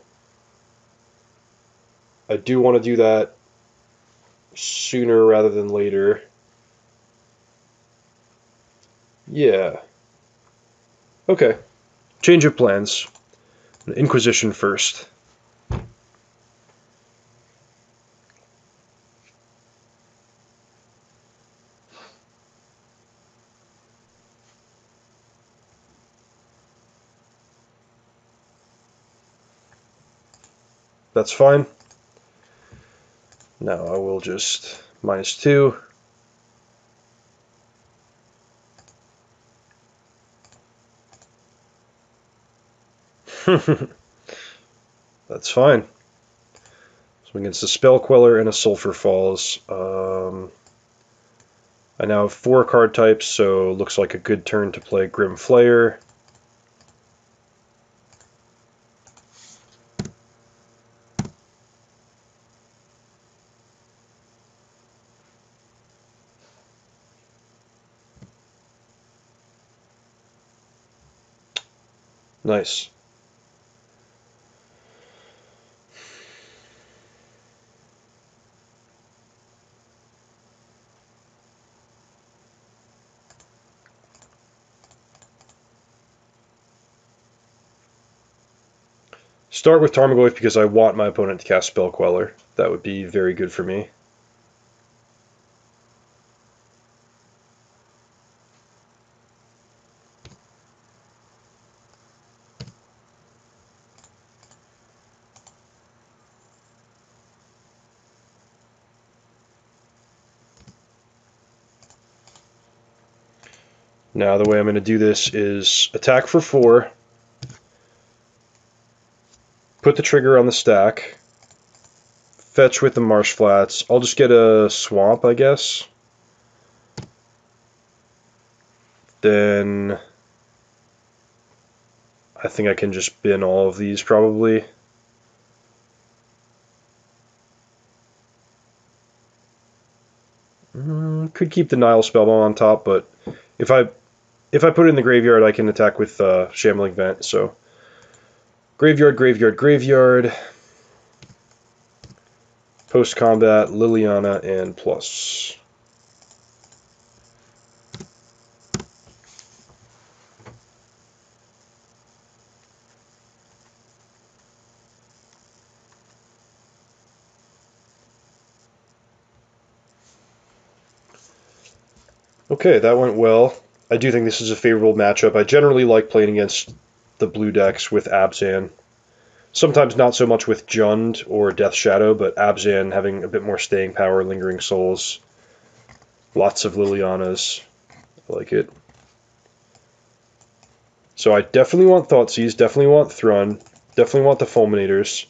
Speaker 1: I do want to do that sooner rather than later. Yeah. Okay. Change of plans. Inquisition first. That's fine. Now I will just minus two. That's fine. So against a Spell Queller and a Sulphur Falls. Um, I now have four card types, so looks like a good turn to play Grim Flayer. Nice. start with Tarmogoyf because I want my opponent to cast Spell Queller. That would be very good for me. Now the way I'm going to do this is attack for four, put the trigger on the stack, fetch with the Marsh Flats. I'll just get a Swamp, I guess. Then I think I can just bin all of these probably. Mm, could keep the Nile Spellbomb on top, but if I if I put it in the graveyard, I can attack with uh, Shambling Vent. So graveyard, graveyard, graveyard. Post combat, Liliana, and plus. Okay, that went well. I do think this is a favorable matchup. I generally like playing against the blue decks with Abzan. Sometimes not so much with Jund or Death Shadow, but Abzan having a bit more staying power, Lingering Souls. Lots of Lilianas. I like it. So I definitely want Thoughtseize, definitely want Thrun, definitely want the Fulminators.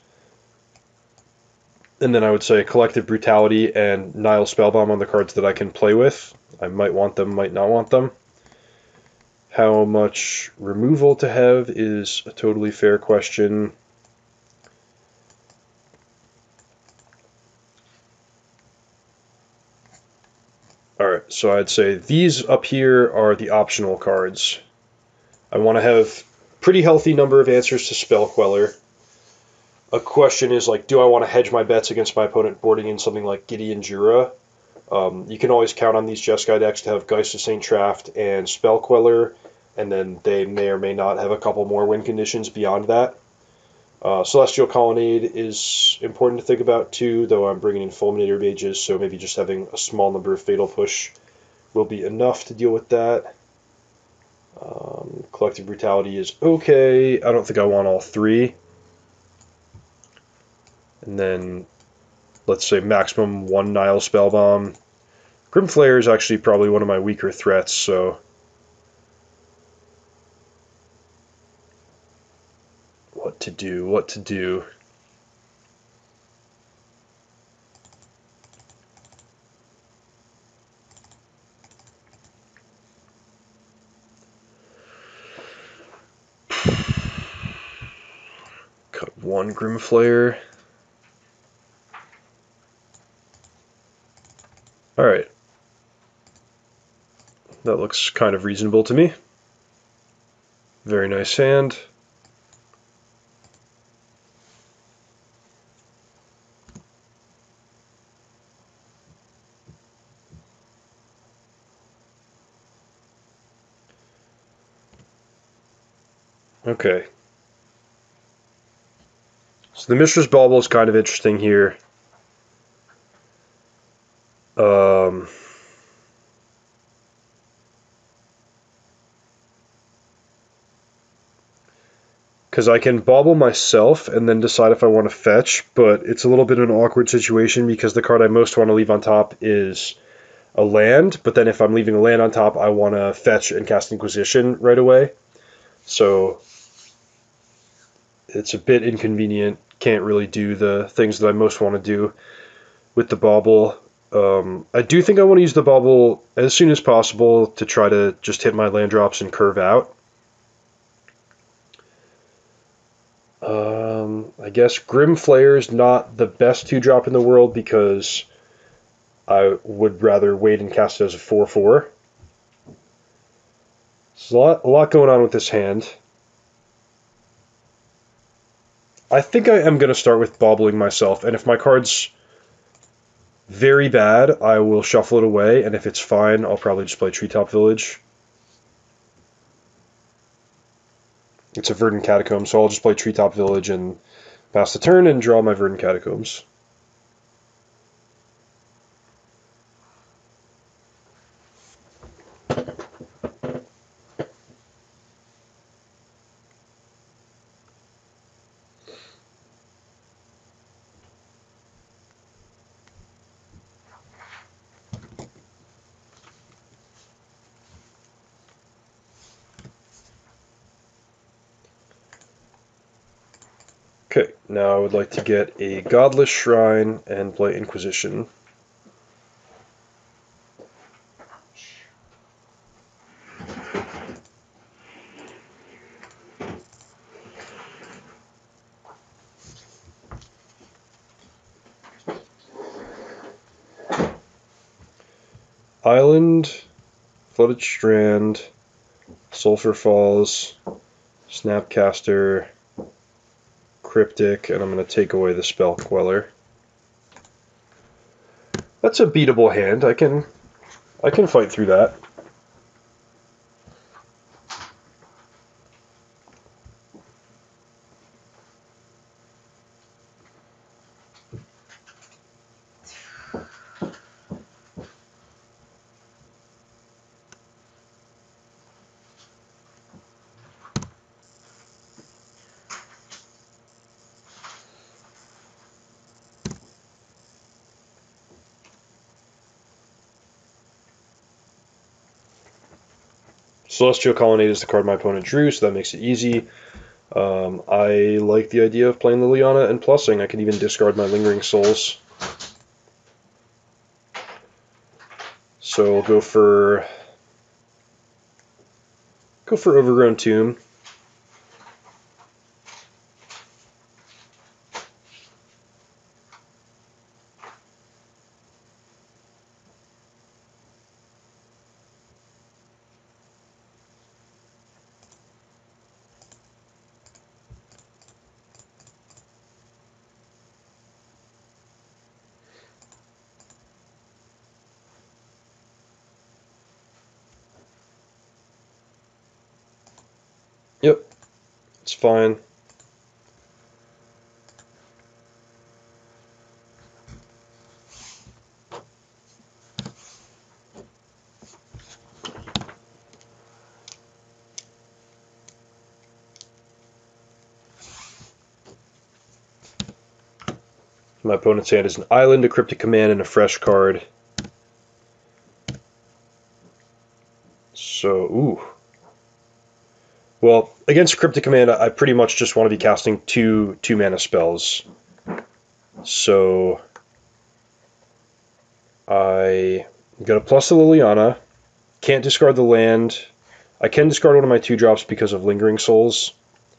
Speaker 1: And then I would say Collective Brutality and Nile Spellbomb on the cards that I can play with. I might want them, might not want them. How much removal to have is a totally fair question. Alright, so I'd say these up here are the optional cards. I want to have pretty healthy number of answers to Spell Queller. A question is like, do I want to hedge my bets against my opponent boarding in something like Gideon Jura? Um, you can always count on these Jeskai decks to have Geist of Saint Traft and Spell Queller, and then they may or may not have a couple more win conditions beyond that. Uh, Celestial Colonnade is important to think about too, though I'm bringing in Fulminator Mages, so maybe just having a small number of Fatal Push will be enough to deal with that. Um, Collective Brutality is okay. I don't think I want all three. And then, let's say maximum one Nile Spellbomb. Grimflayer is actually probably one of my weaker threats, so... What to do, what to do. Cut one Grimflayer. Alright. That looks kind of reasonable to me. Very nice hand. Okay. So the Mistress Bauble is kind of interesting here. Um, because I can bauble myself and then decide if I want to fetch, but it's a little bit of an awkward situation because the card I most want to leave on top is a land, but then if I'm leaving a land on top, I want to fetch and cast Inquisition right away. So it's a bit inconvenient. Can't really do the things that I most want to do with the bauble. Um, I do think I want to use the bauble as soon as possible to try to just hit my land drops and curve out. Um, I guess Grimflayer is not the best two drop in the world because I would rather wait and cast it as a four four. There's a lot, a lot going on with this hand. I think I am going to start with baubling myself, and if my card's very bad, I will shuffle it away, and if it's fine, I'll probably just play Treetop Village. It's a Verdant Catacomb, so I'll just play Treetop Village and pass the turn and draw my Verdant Catacombs. Okay, now I would like to get a Godless Shrine and play Inquisition. Island, Flooded Strand, Sulphur Falls, Snapcaster, Cryptic, and I'm going to take away the Spell Queller. That's a beatable hand. I can I can fight through that. Celestial Colonnade is the card my opponent drew, so that makes it easy. Um, I like the idea of playing Liliana and plussing. I can even discard my Lingering Souls. So I'll go for go for Overgrown Tomb. Yep, it's fine. My opponent's hand is an Island, a Cryptic Command, and a fresh card. So, ooh. Well, against Cryptic Command, I pretty much just want to be casting two two mana spells. So I got a plus to Liliana. Can't discard the land. I can discard one of my two drops because of Lingering Souls.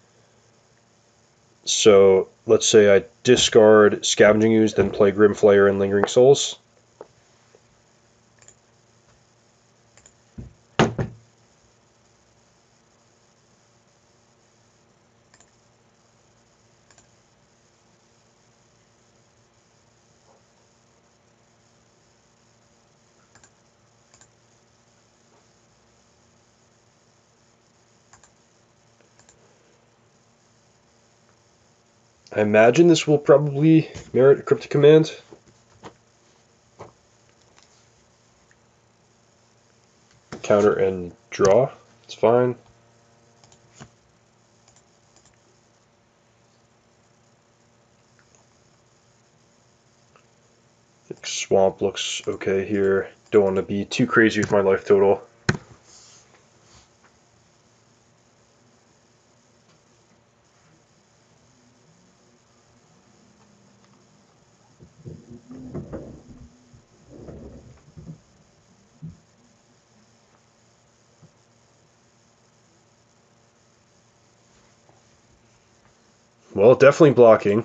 Speaker 1: So let's say I discard Scavenging Ooze, then play Grimflayer and Lingering Souls. I imagine this will probably merit a Cryptic Command. Counter and draw. It's fine. I think Swamp looks okay here. Don't want to be too crazy with my life total. Well, definitely blocking.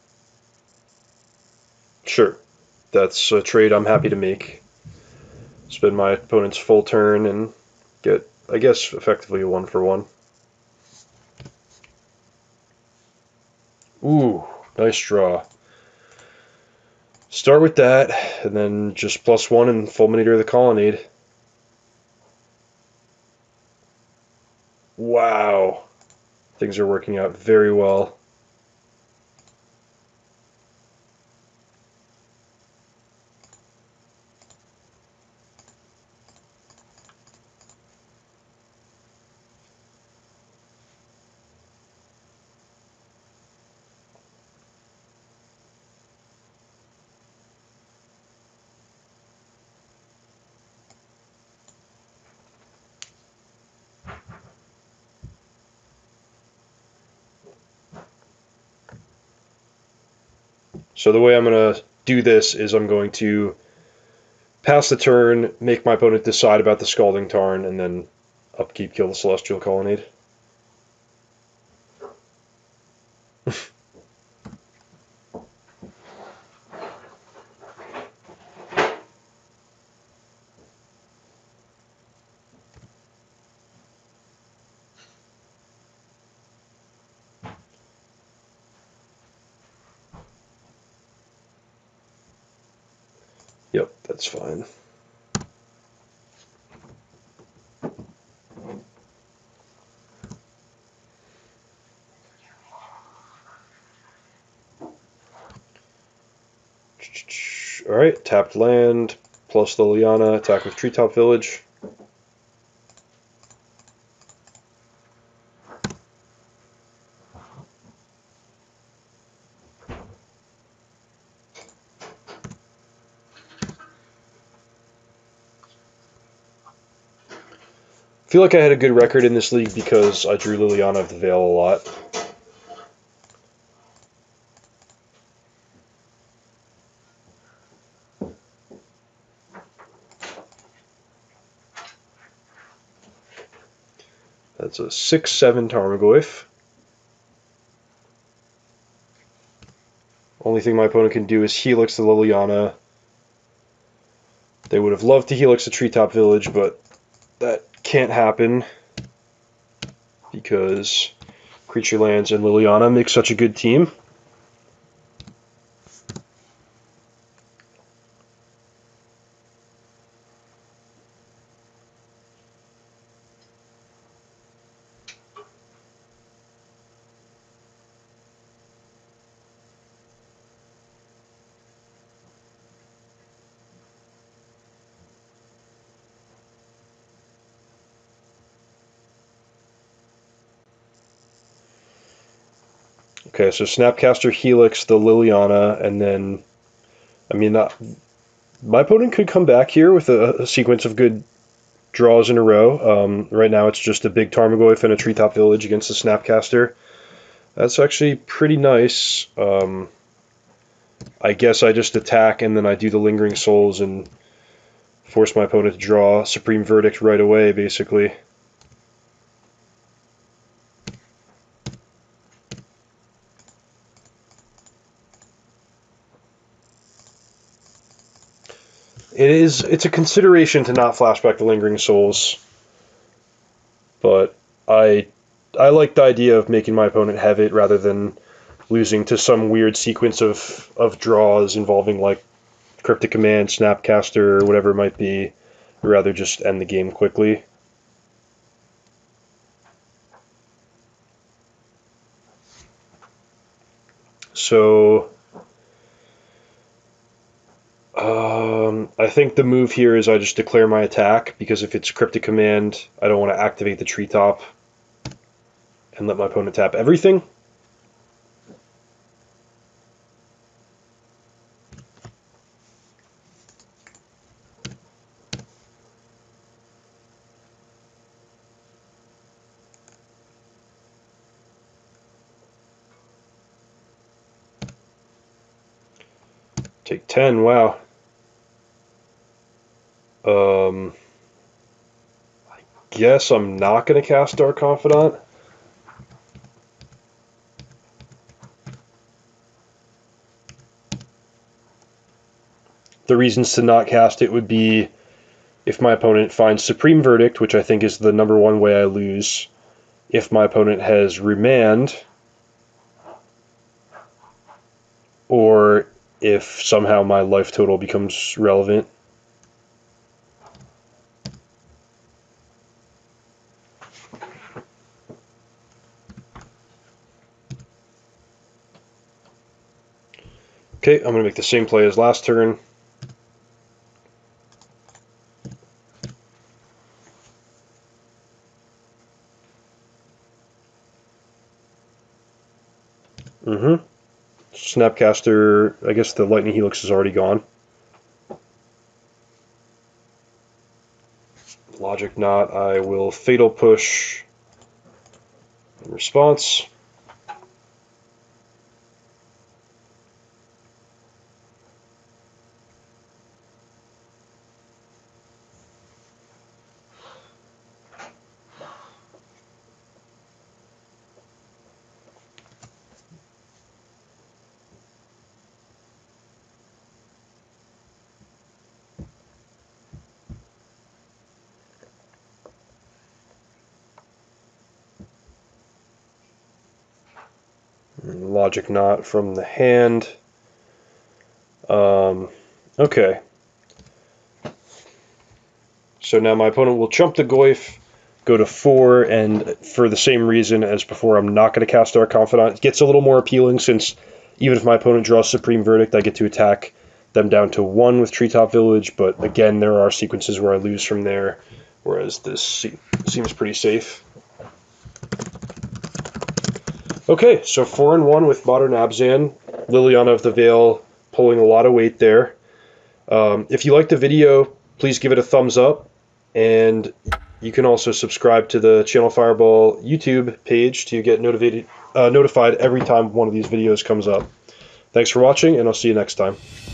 Speaker 1: Sure, that's a trade I'm happy to make. spend my opponent's full turn and get, I guess, effectively a one for one. Ooh, nice draw. Start with that, and then just plus one and Fulminator the Colonnade. Wow. Things are working out very well. So the way I'm going to do this is I'm going to pass the turn, make my opponent decide about the Scalding Tarn, and then upkeep kill the Celestial Colonnade. Yep, that's fine. Alright, tapped land, plus Liliana, attack with Treetop Village. I feel like I had a good record in this league because I drew Liliana of the Veil a lot. That's a six seven Tarmogoyf. Only thing my opponent can do is Helix the Liliana. They would have loved to Helix the Treetop Village, but that can't happen because Creature Lands and Liliana make such a good team. Okay, so Snapcaster, Helix, the Liliana, and then, I mean, uh, my opponent could come back here with a, a sequence of good draws in a row. Um, right now it's just a big Tarmogoyf and a Treetop Village against the Snapcaster. That's actually pretty nice. Um, I guess I just attack and then I do the Lingering Souls and force my opponent to draw Supreme Verdict right away, basically. It is, it's a consideration to not flashback the Lingering Souls, but I I like the idea of making my opponent have it rather than losing to some weird sequence of, of draws involving like Cryptic Command, Snapcaster, or whatever it might be. I'd rather just end the game quickly. So um, I think the move here is I just declare my attack, because if it's Cryptic Command, I don't want to activate the Treetop and let my opponent tap everything. Take ten, wow. Um, I guess I'm not going to cast Dark Confidant. The reasons to not cast it would be if my opponent finds Supreme Verdict, which I think is the number one way I lose, if my opponent has Remand, or if somehow my life total becomes relevant. Okay, I'm going to make the same play as last turn. Mm-hmm. Snapcaster, I guess the Lightning Helix is already gone. Logic Knot, I will Fatal Push in response. Logic Knot from the hand. Um, okay. So now my opponent will chump the Goyf, go to four, and for the same reason as before, I'm not going to cast Dark Confidant. It gets a little more appealing since even if my opponent draws Supreme Verdict, I get to attack them down to one with Treetop Village, but again, there are sequences where I lose from there, whereas this se seems pretty safe. Okay, so four and one with Modern Abzan. Liliana of the Veil pulling a lot of weight there. Um, if you liked the video, please give it a thumbs up, and you can also subscribe to the ChannelFireball YouTube page to get notified, uh, notified every time one of these videos comes up. Thanks for watching, and I'll see you next time.